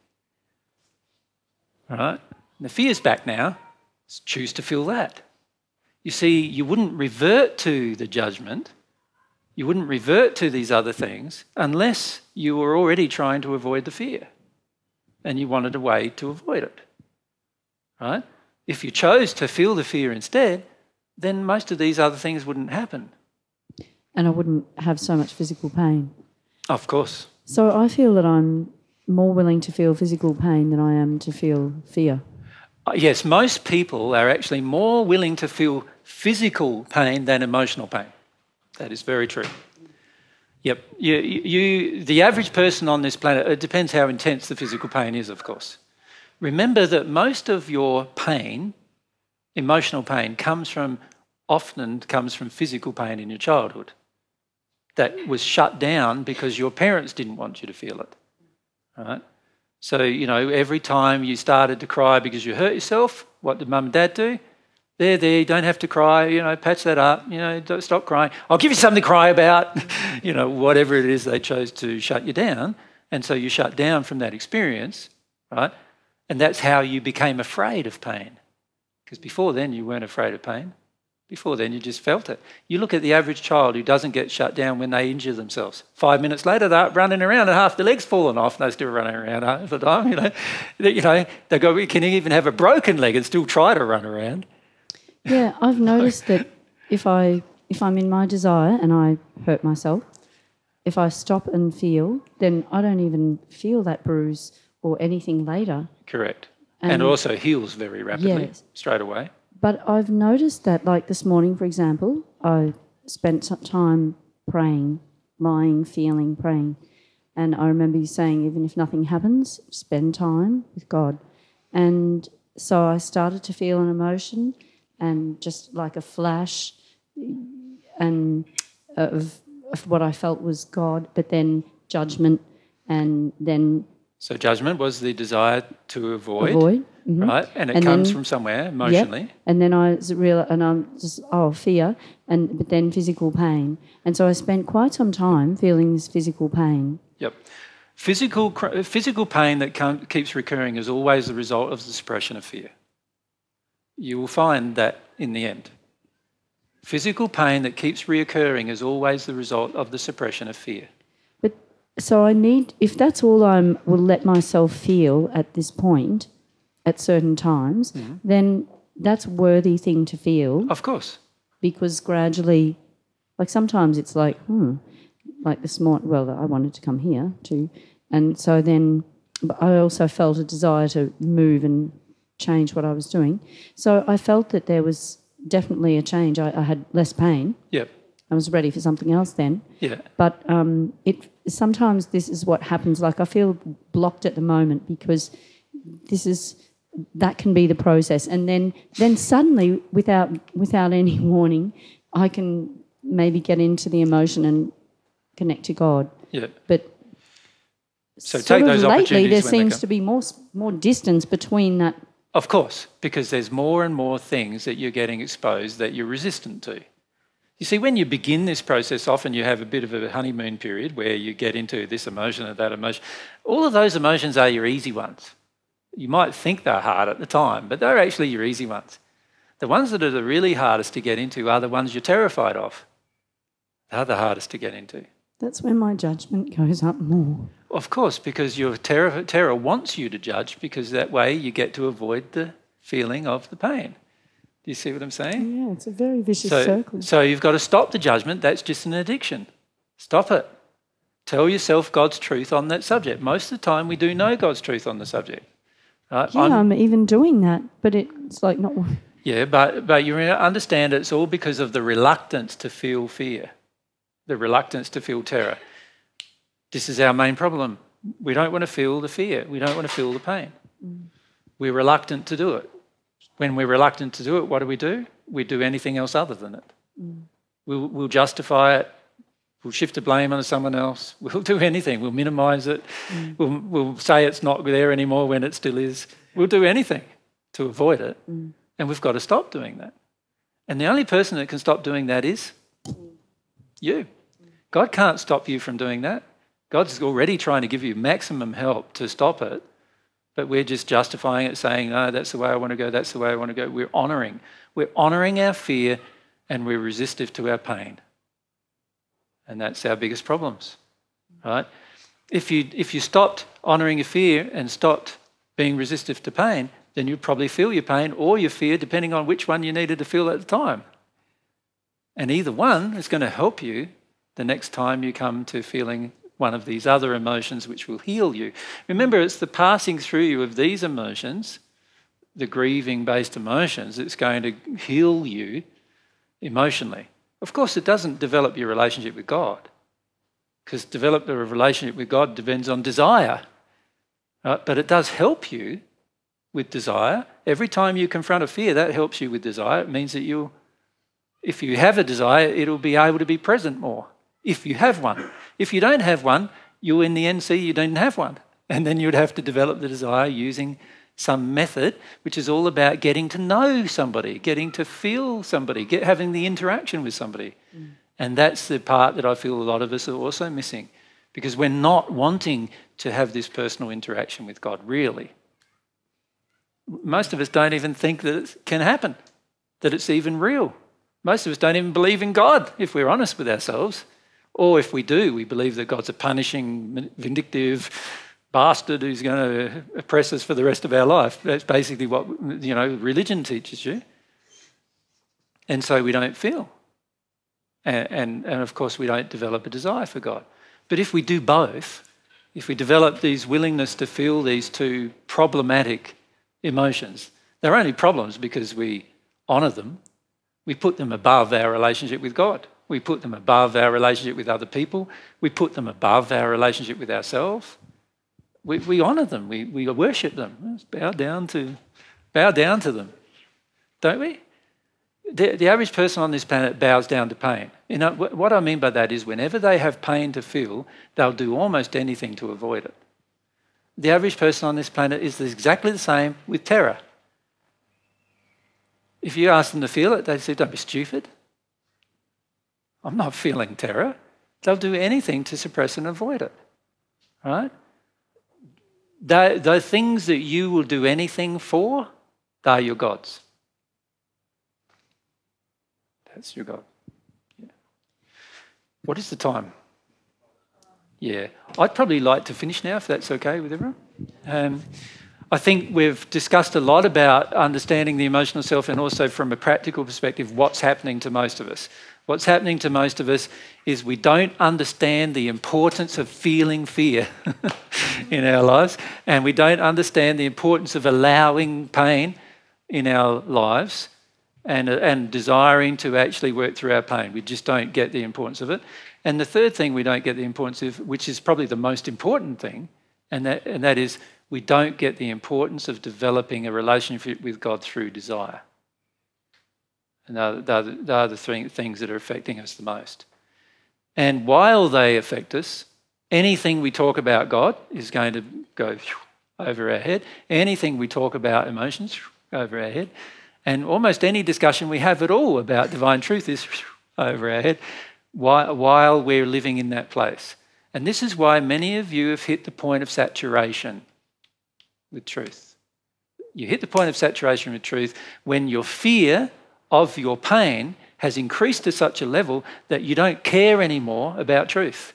All right? The fear's back now. Choose to feel that. You see, you wouldn't revert to the judgment. You wouldn't revert to these other things unless you were already trying to avoid the fear and you wanted a way to avoid it, right? If you chose to feel the fear instead, then most of these other things wouldn't happen. And I wouldn't have so much physical pain. Of course. So I feel that I'm more willing to feel physical pain than I am to feel fear. Yes, most people are actually more willing to feel physical pain than emotional pain. That is very true. Yep. The average person on this planet, it depends how intense the physical pain is, of course. Remember that most of your pain, emotional pain, often comes from physical pain in your childhood that was shut down because your parents didn't want you to feel it, right? So, every time you started to cry because you hurt yourself, what did mum and dad do? There, you don't have to cry, patch that up, don't stop crying. I'll give you something to cry about, whatever it is they chose to shut you down. And so you shut down from that experience, right? And that's how you became afraid of pain. Because before then you weren't afraid of pain. Before then you just felt it. You look at the average child who doesn't get shut down when they injure themselves. 5 minutes later they're up running around and half their leg's fallen off and they're still running around half the time. We can even have a broken leg and still try to run around. Yeah, I've noticed that if I'm in my desire and I hurt myself, if I stop and feel, then I don't even feel that bruise or anything later. Correct. And it also heals very rapidly, straight away. But I've noticed that, like this morning, for example, I spent some time praying, lying, feeling, praying. And I remember you saying, even if nothing happens, spend time with God. And so I started to feel an emotion and just like a flash and of what I felt was God, but then judgment and then... So judgment was the desire to avoid, mm-hmm. right? And it comes from somewhere emotionally. Yep. And then I'm just fear, but then physical pain. And so I spent quite some time feeling this physical pain. Yep. Physical pain that keeps recurring is always the result of the suppression of fear. You will find that in the end. Physical pain that keeps reoccurring is always the result of the suppression of fear. So if that's all I will let myself feel at this point, at certain times, then that's a worthy thing to feel. Of course. Because gradually, like sometimes it's like this morning, I wanted to come here too. And so then I also felt a desire to move and change what I was doing. So I felt that there was definitely a change. I had less pain. Yep. I was ready for something else then. Yeah. But sometimes this is what happens. Like I feel blocked at the moment because that can be the process. And then suddenly, without any warning, I can maybe get into the emotion and connect to God. Yeah. But so take those opportunities. Lately, there seems to be more distance between that. Of course, because there's more and more things that you're getting exposed that you're resistant to. You see, when you begin this process, often you have a bit of a honeymoon period where you get into this emotion and that emotion. All of those emotions are your easy ones. You might think they're hard at the time, but they're actually your easy ones. The ones that are the really hardest to get into are the ones you're terrified of. They're the hardest to get into. That's when my judgment goes up more. Of course, because your terror wants you to judge, because that way you get to avoid the feeling of the pain. Do you see what I'm saying? Yeah, it's a very vicious circle. So you've got to stop the judgment. That's just an addiction. Stop it. Tell yourself God's truth on that subject. Most of the time we do know God's truth on the subject. Right? Yeah, I'm even doing that, but it's like not... Yeah, but you understand it's all because of the reluctance to feel fear, the reluctance to feel terror. This is our main problem. We don't want to feel the fear. We don't want to feel the pain. We're reluctant to do it. When we're reluctant to do it, what do? We do anything else other than it. We'll justify it. We'll shift the blame onto someone else. We'll do anything. We'll minimise it. We'll say it's not there anymore when it still is. We'll do anything to avoid it. And we've got to stop doing that. And the only person that can stop doing that is you. God can't stop you from doing that. God's already trying to give you maximum help to stop it. But we're just justifying it, saying, no, that's the way I want to go, that's the way I want to go. We're honouring our fear and we're resistive to our pain. And that's our biggest problems, right? If you stopped honouring your fear and stopped being resistive to pain, then you'd probably feel your pain or your fear, depending on which one you needed to feel at the time. And either one is going to help you the next time you come to feeling one of these other emotions which will heal you. Remember, it's the passing through you of these emotions, the grieving-based emotions, that's going to heal you emotionally. Of course, it doesn't develop your relationship with God. because develop a relationship with God depends on desire. Right? But it does help you with desire. Every time you confront a fear, that helps you with desire. It means that if you have a desire, it'll be able to be present more, if you have one. If you don't have one, you'll in the end see you don't have one. And then you'd have to develop the desire using some method, which is all about getting to know somebody, getting to feel somebody, having the interaction with somebody. And that's the part that I feel a lot of us are also missing, because we're not wanting to have this personal interaction with God, really. Most of us don't even think that it can happen, that it's even real. Most of us don't even believe in God, if we're honest with ourselves. Or if we do, we believe that God's a punishing, vindictive bastard who's going to oppress us for the rest of our life. That's basically what, religion teaches you. And so we don't feel. And of course, we don't develop a desire for God. But if we do both, if we develop these willingness to feel these two problematic emotions, they're only problems because we honour them. We put them above our relationship with God. We put them above our relationship with other people. We put them above our relationship with ourselves. We honour them. We worship them. Let's bow down to them, don't we? The average person on this planet bows down to pain. What I mean by that is whenever they have pain to feel, they'll do almost anything to avoid it. The average person on this planet is exactly the same with terror. If you ask them to feel it, they say, don't be stupid. I'm not feeling terror. They'll do anything to suppress and avoid it, right? The things that you will do anything for, they're your gods. That's your God. Yeah. What is the time? Yeah. I'd probably like to finish now, if that's okay with everyone. I think we've discussed a lot about understanding the emotional self, and also from a practical perspective, what's happening to most of us. What's happening to most of us is we don't understand the importance of feeling fear in our lives, and we don't understand the importance of allowing pain in our lives and desiring to actually work through our pain. We just don't get the importance of it. And the third thing we don't get the importance of, which is probably the most important thing, and that is we don't get the importance of developing a relationship with God through desire. And they are the three things that are affecting us the most. And while they affect us, anything we talk about God is going to go over our head. Anything we talk about emotions, over our head. And almost any discussion we have at all about divine truth is over our head while we're living in that place. And this is why many of you have hit the point of saturation with truth. You hit the point of saturation with truth when your fear of your pain has increased to such a level that you don't care anymore about truth.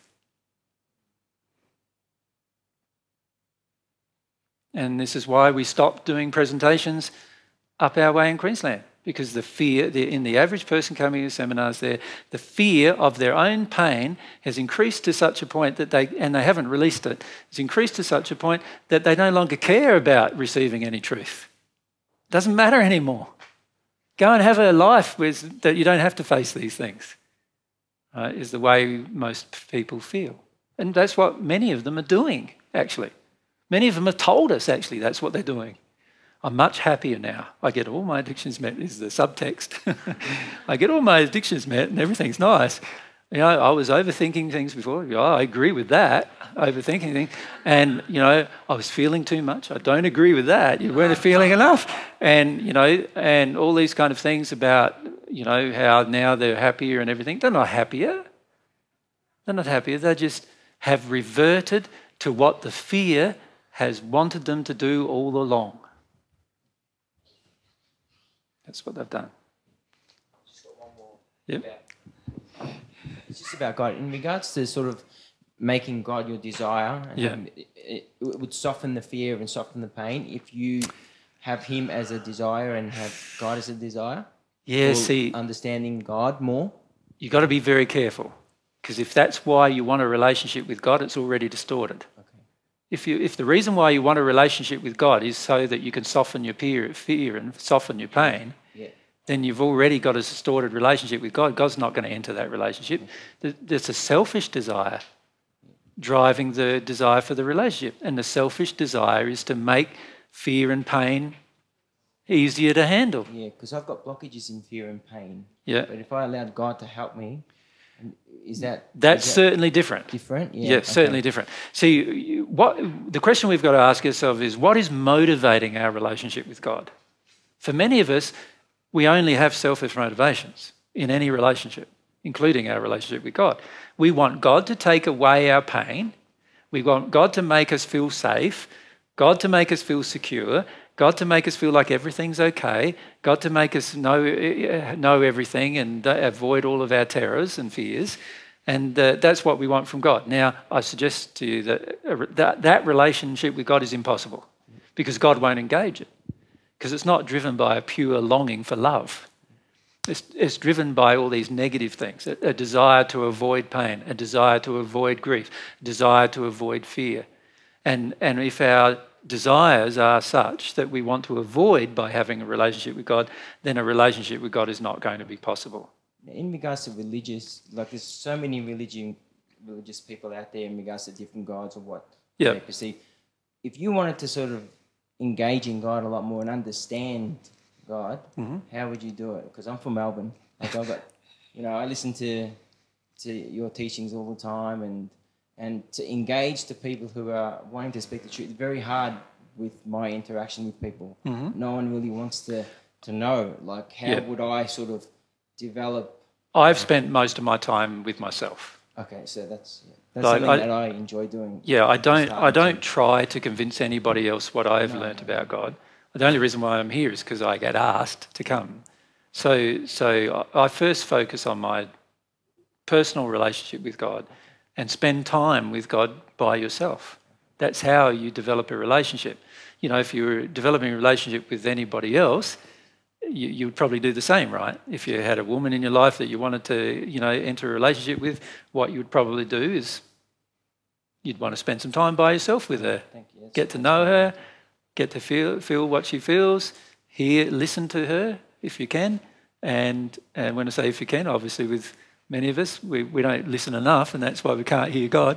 And this is why we stopped doing presentations up our way in Queensland, because the fear, in the average person coming to seminars there, the fear of their own pain has increased to such a point that they haven't released it, it's increased to such a point that they no longer care about receiving any truth. It doesn't matter anymore. Go and have a life that you don't have to face these things, is the way most people feel. And that's what many of them are doing, actually. Many of them have told us, actually, that's what they're doing. I'm much happier now. I get all my addictions met, is the subtext. I get all my addictions met and everything's nice. I was overthinking things before. I agree with that, overthinking things. And, I was feeling too much. I don't agree with that. You weren't feeling enough. And, and all these kind of things about, how now they're happier and everything. They're not happier. They're not happier. They just have reverted to what the fear has wanted them to do all along. That's what they've done. Just got one more. Yep. It's just about God. In regards to sort of making God your desire, it would soften the fear and soften the pain if you have Him as a desire and have God as a desire. Yeah, Understanding God more. You've got to be very careful, because if that's why you want a relationship with God, it's already distorted. Okay. If the reason why you want a relationship with God is so that you can soften your fear and soften your pain, then you've already got a distorted relationship with God. God's not going to enter that relationship. There's a selfish desire driving the desire for the relationship. And the selfish desire is to make fear and pain easier to handle. Yeah, because I've got blockages in fear and pain. Yeah. But if I allowed God to help me, That's certainly different. Different? Yeah, certainly different. See, what the question we've got to ask ourselves is, what is motivating our relationship with God? For many of us, we only have selfish motivations in any relationship, including our relationship with God. We want God to take away our pain. We want God to make us feel safe, God to make us feel secure, God to make us feel like everything's okay, God to make us know everything and avoid all of our terrors and fears. And that's what we want from God. Now, I suggest to you that relationship with God is impossible because God won't engage it, because it's not driven by a pure longing for love. It's driven by all these negative things, a desire to avoid pain, a desire to avoid grief, a desire to avoid fear. And if our desires are such that we want to avoid by having a relationship with God, then a relationship with God is not going to be possible. In regards to religious, like there's so many religious people out there in regards to different gods or what they perceive. If you wanted to sort of engage in God a lot more and understand God, how would you do it? Because I'm from Melbourne. Like I listen to your teachings all the time, and to engage the people who are wanting to speak the truth. It's very hard with my interaction with people. No one really wants to know. Like, how would I sort of develop? I've spent most of my time with myself. Okay, so that's something that I enjoy doing. Yeah, I don't try to convince anybody else what I've learnt about God. The only reason why I'm here is because I get asked to come. So I first focus on my personal relationship with God and spend time with God by yourself. That's how you develop a relationship. You know, if you were developing a relationship with anybody else, you would probably do the same, right? If you had a woman in your life that you wanted to, enter a relationship with, what you would probably do is you'd want to spend some time by yourself with her, get to know her, get to feel what she feels, listen to her if you can. And when I say if you can, obviously with many of us, we don't listen enough, and that's why we can't hear God.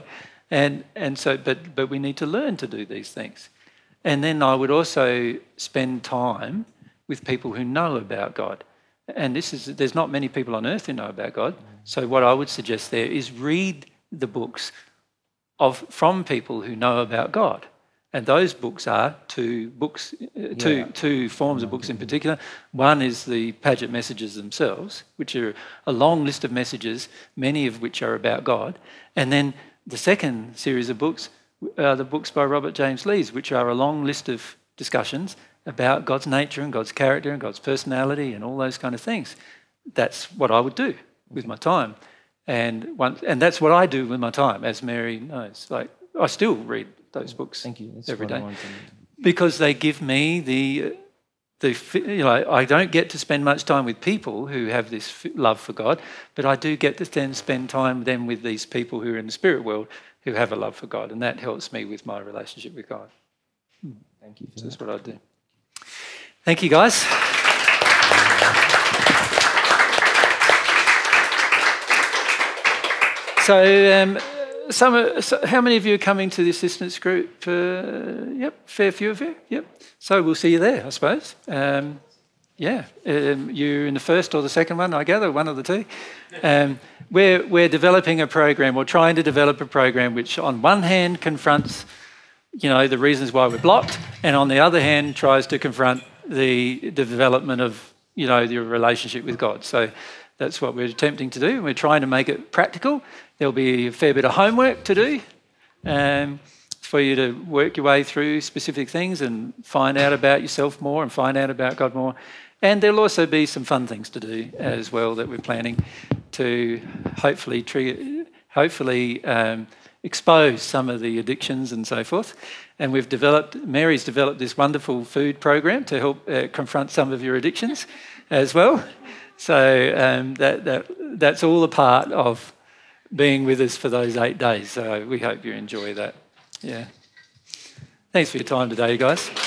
But we need to learn to do these things. And then I would also spend time with people who know about God. And there's not many people on earth who know about God. So what I would suggest there is read the books from people who know about God. And those books are two forms of books in particular. One is the Paget messages themselves, which are a long list of messages, many of which are about God. And then the second series of books are the books by Robert James Lees, which are a long list of discussions about God's nature and God's character and God's personality and all those kind of things. That's what I would do with my time. And that's what I do with my time, as Mary knows. Like, I still read those books every day because they give me I don't get to spend much time with people who have this love for God, but I do get to then spend time then with these people who are in the spirit world who have a love for God, and that helps me with my relationship with God. Thank you. So that's what I do. Thank you, guys. So, how many of you are coming to the assistance group? Fair few of you. Yep. So we'll see you there, I suppose. You're in the first or the second one, I gather, one of the two. We're developing a program, or trying to develop a program, which on one hand confronts, the reasons why we're blocked, and on the other hand tries to confront the development of, your relationship with God. So that's what we're attempting to do. We're trying to make it practical. There'll be a fair bit of homework to do for you to work your way through specific things and find out about yourself more and find out about God more. And there'll also be some fun things to do as well that we're planning to hopefully expose some of the addictions and so forth. And Mary's developed this wonderful food program to help confront some of your addictions as well. So that's all a part of being with us for those 8 days. So we hope you enjoy that. Yeah. Thanks for your time today, guys.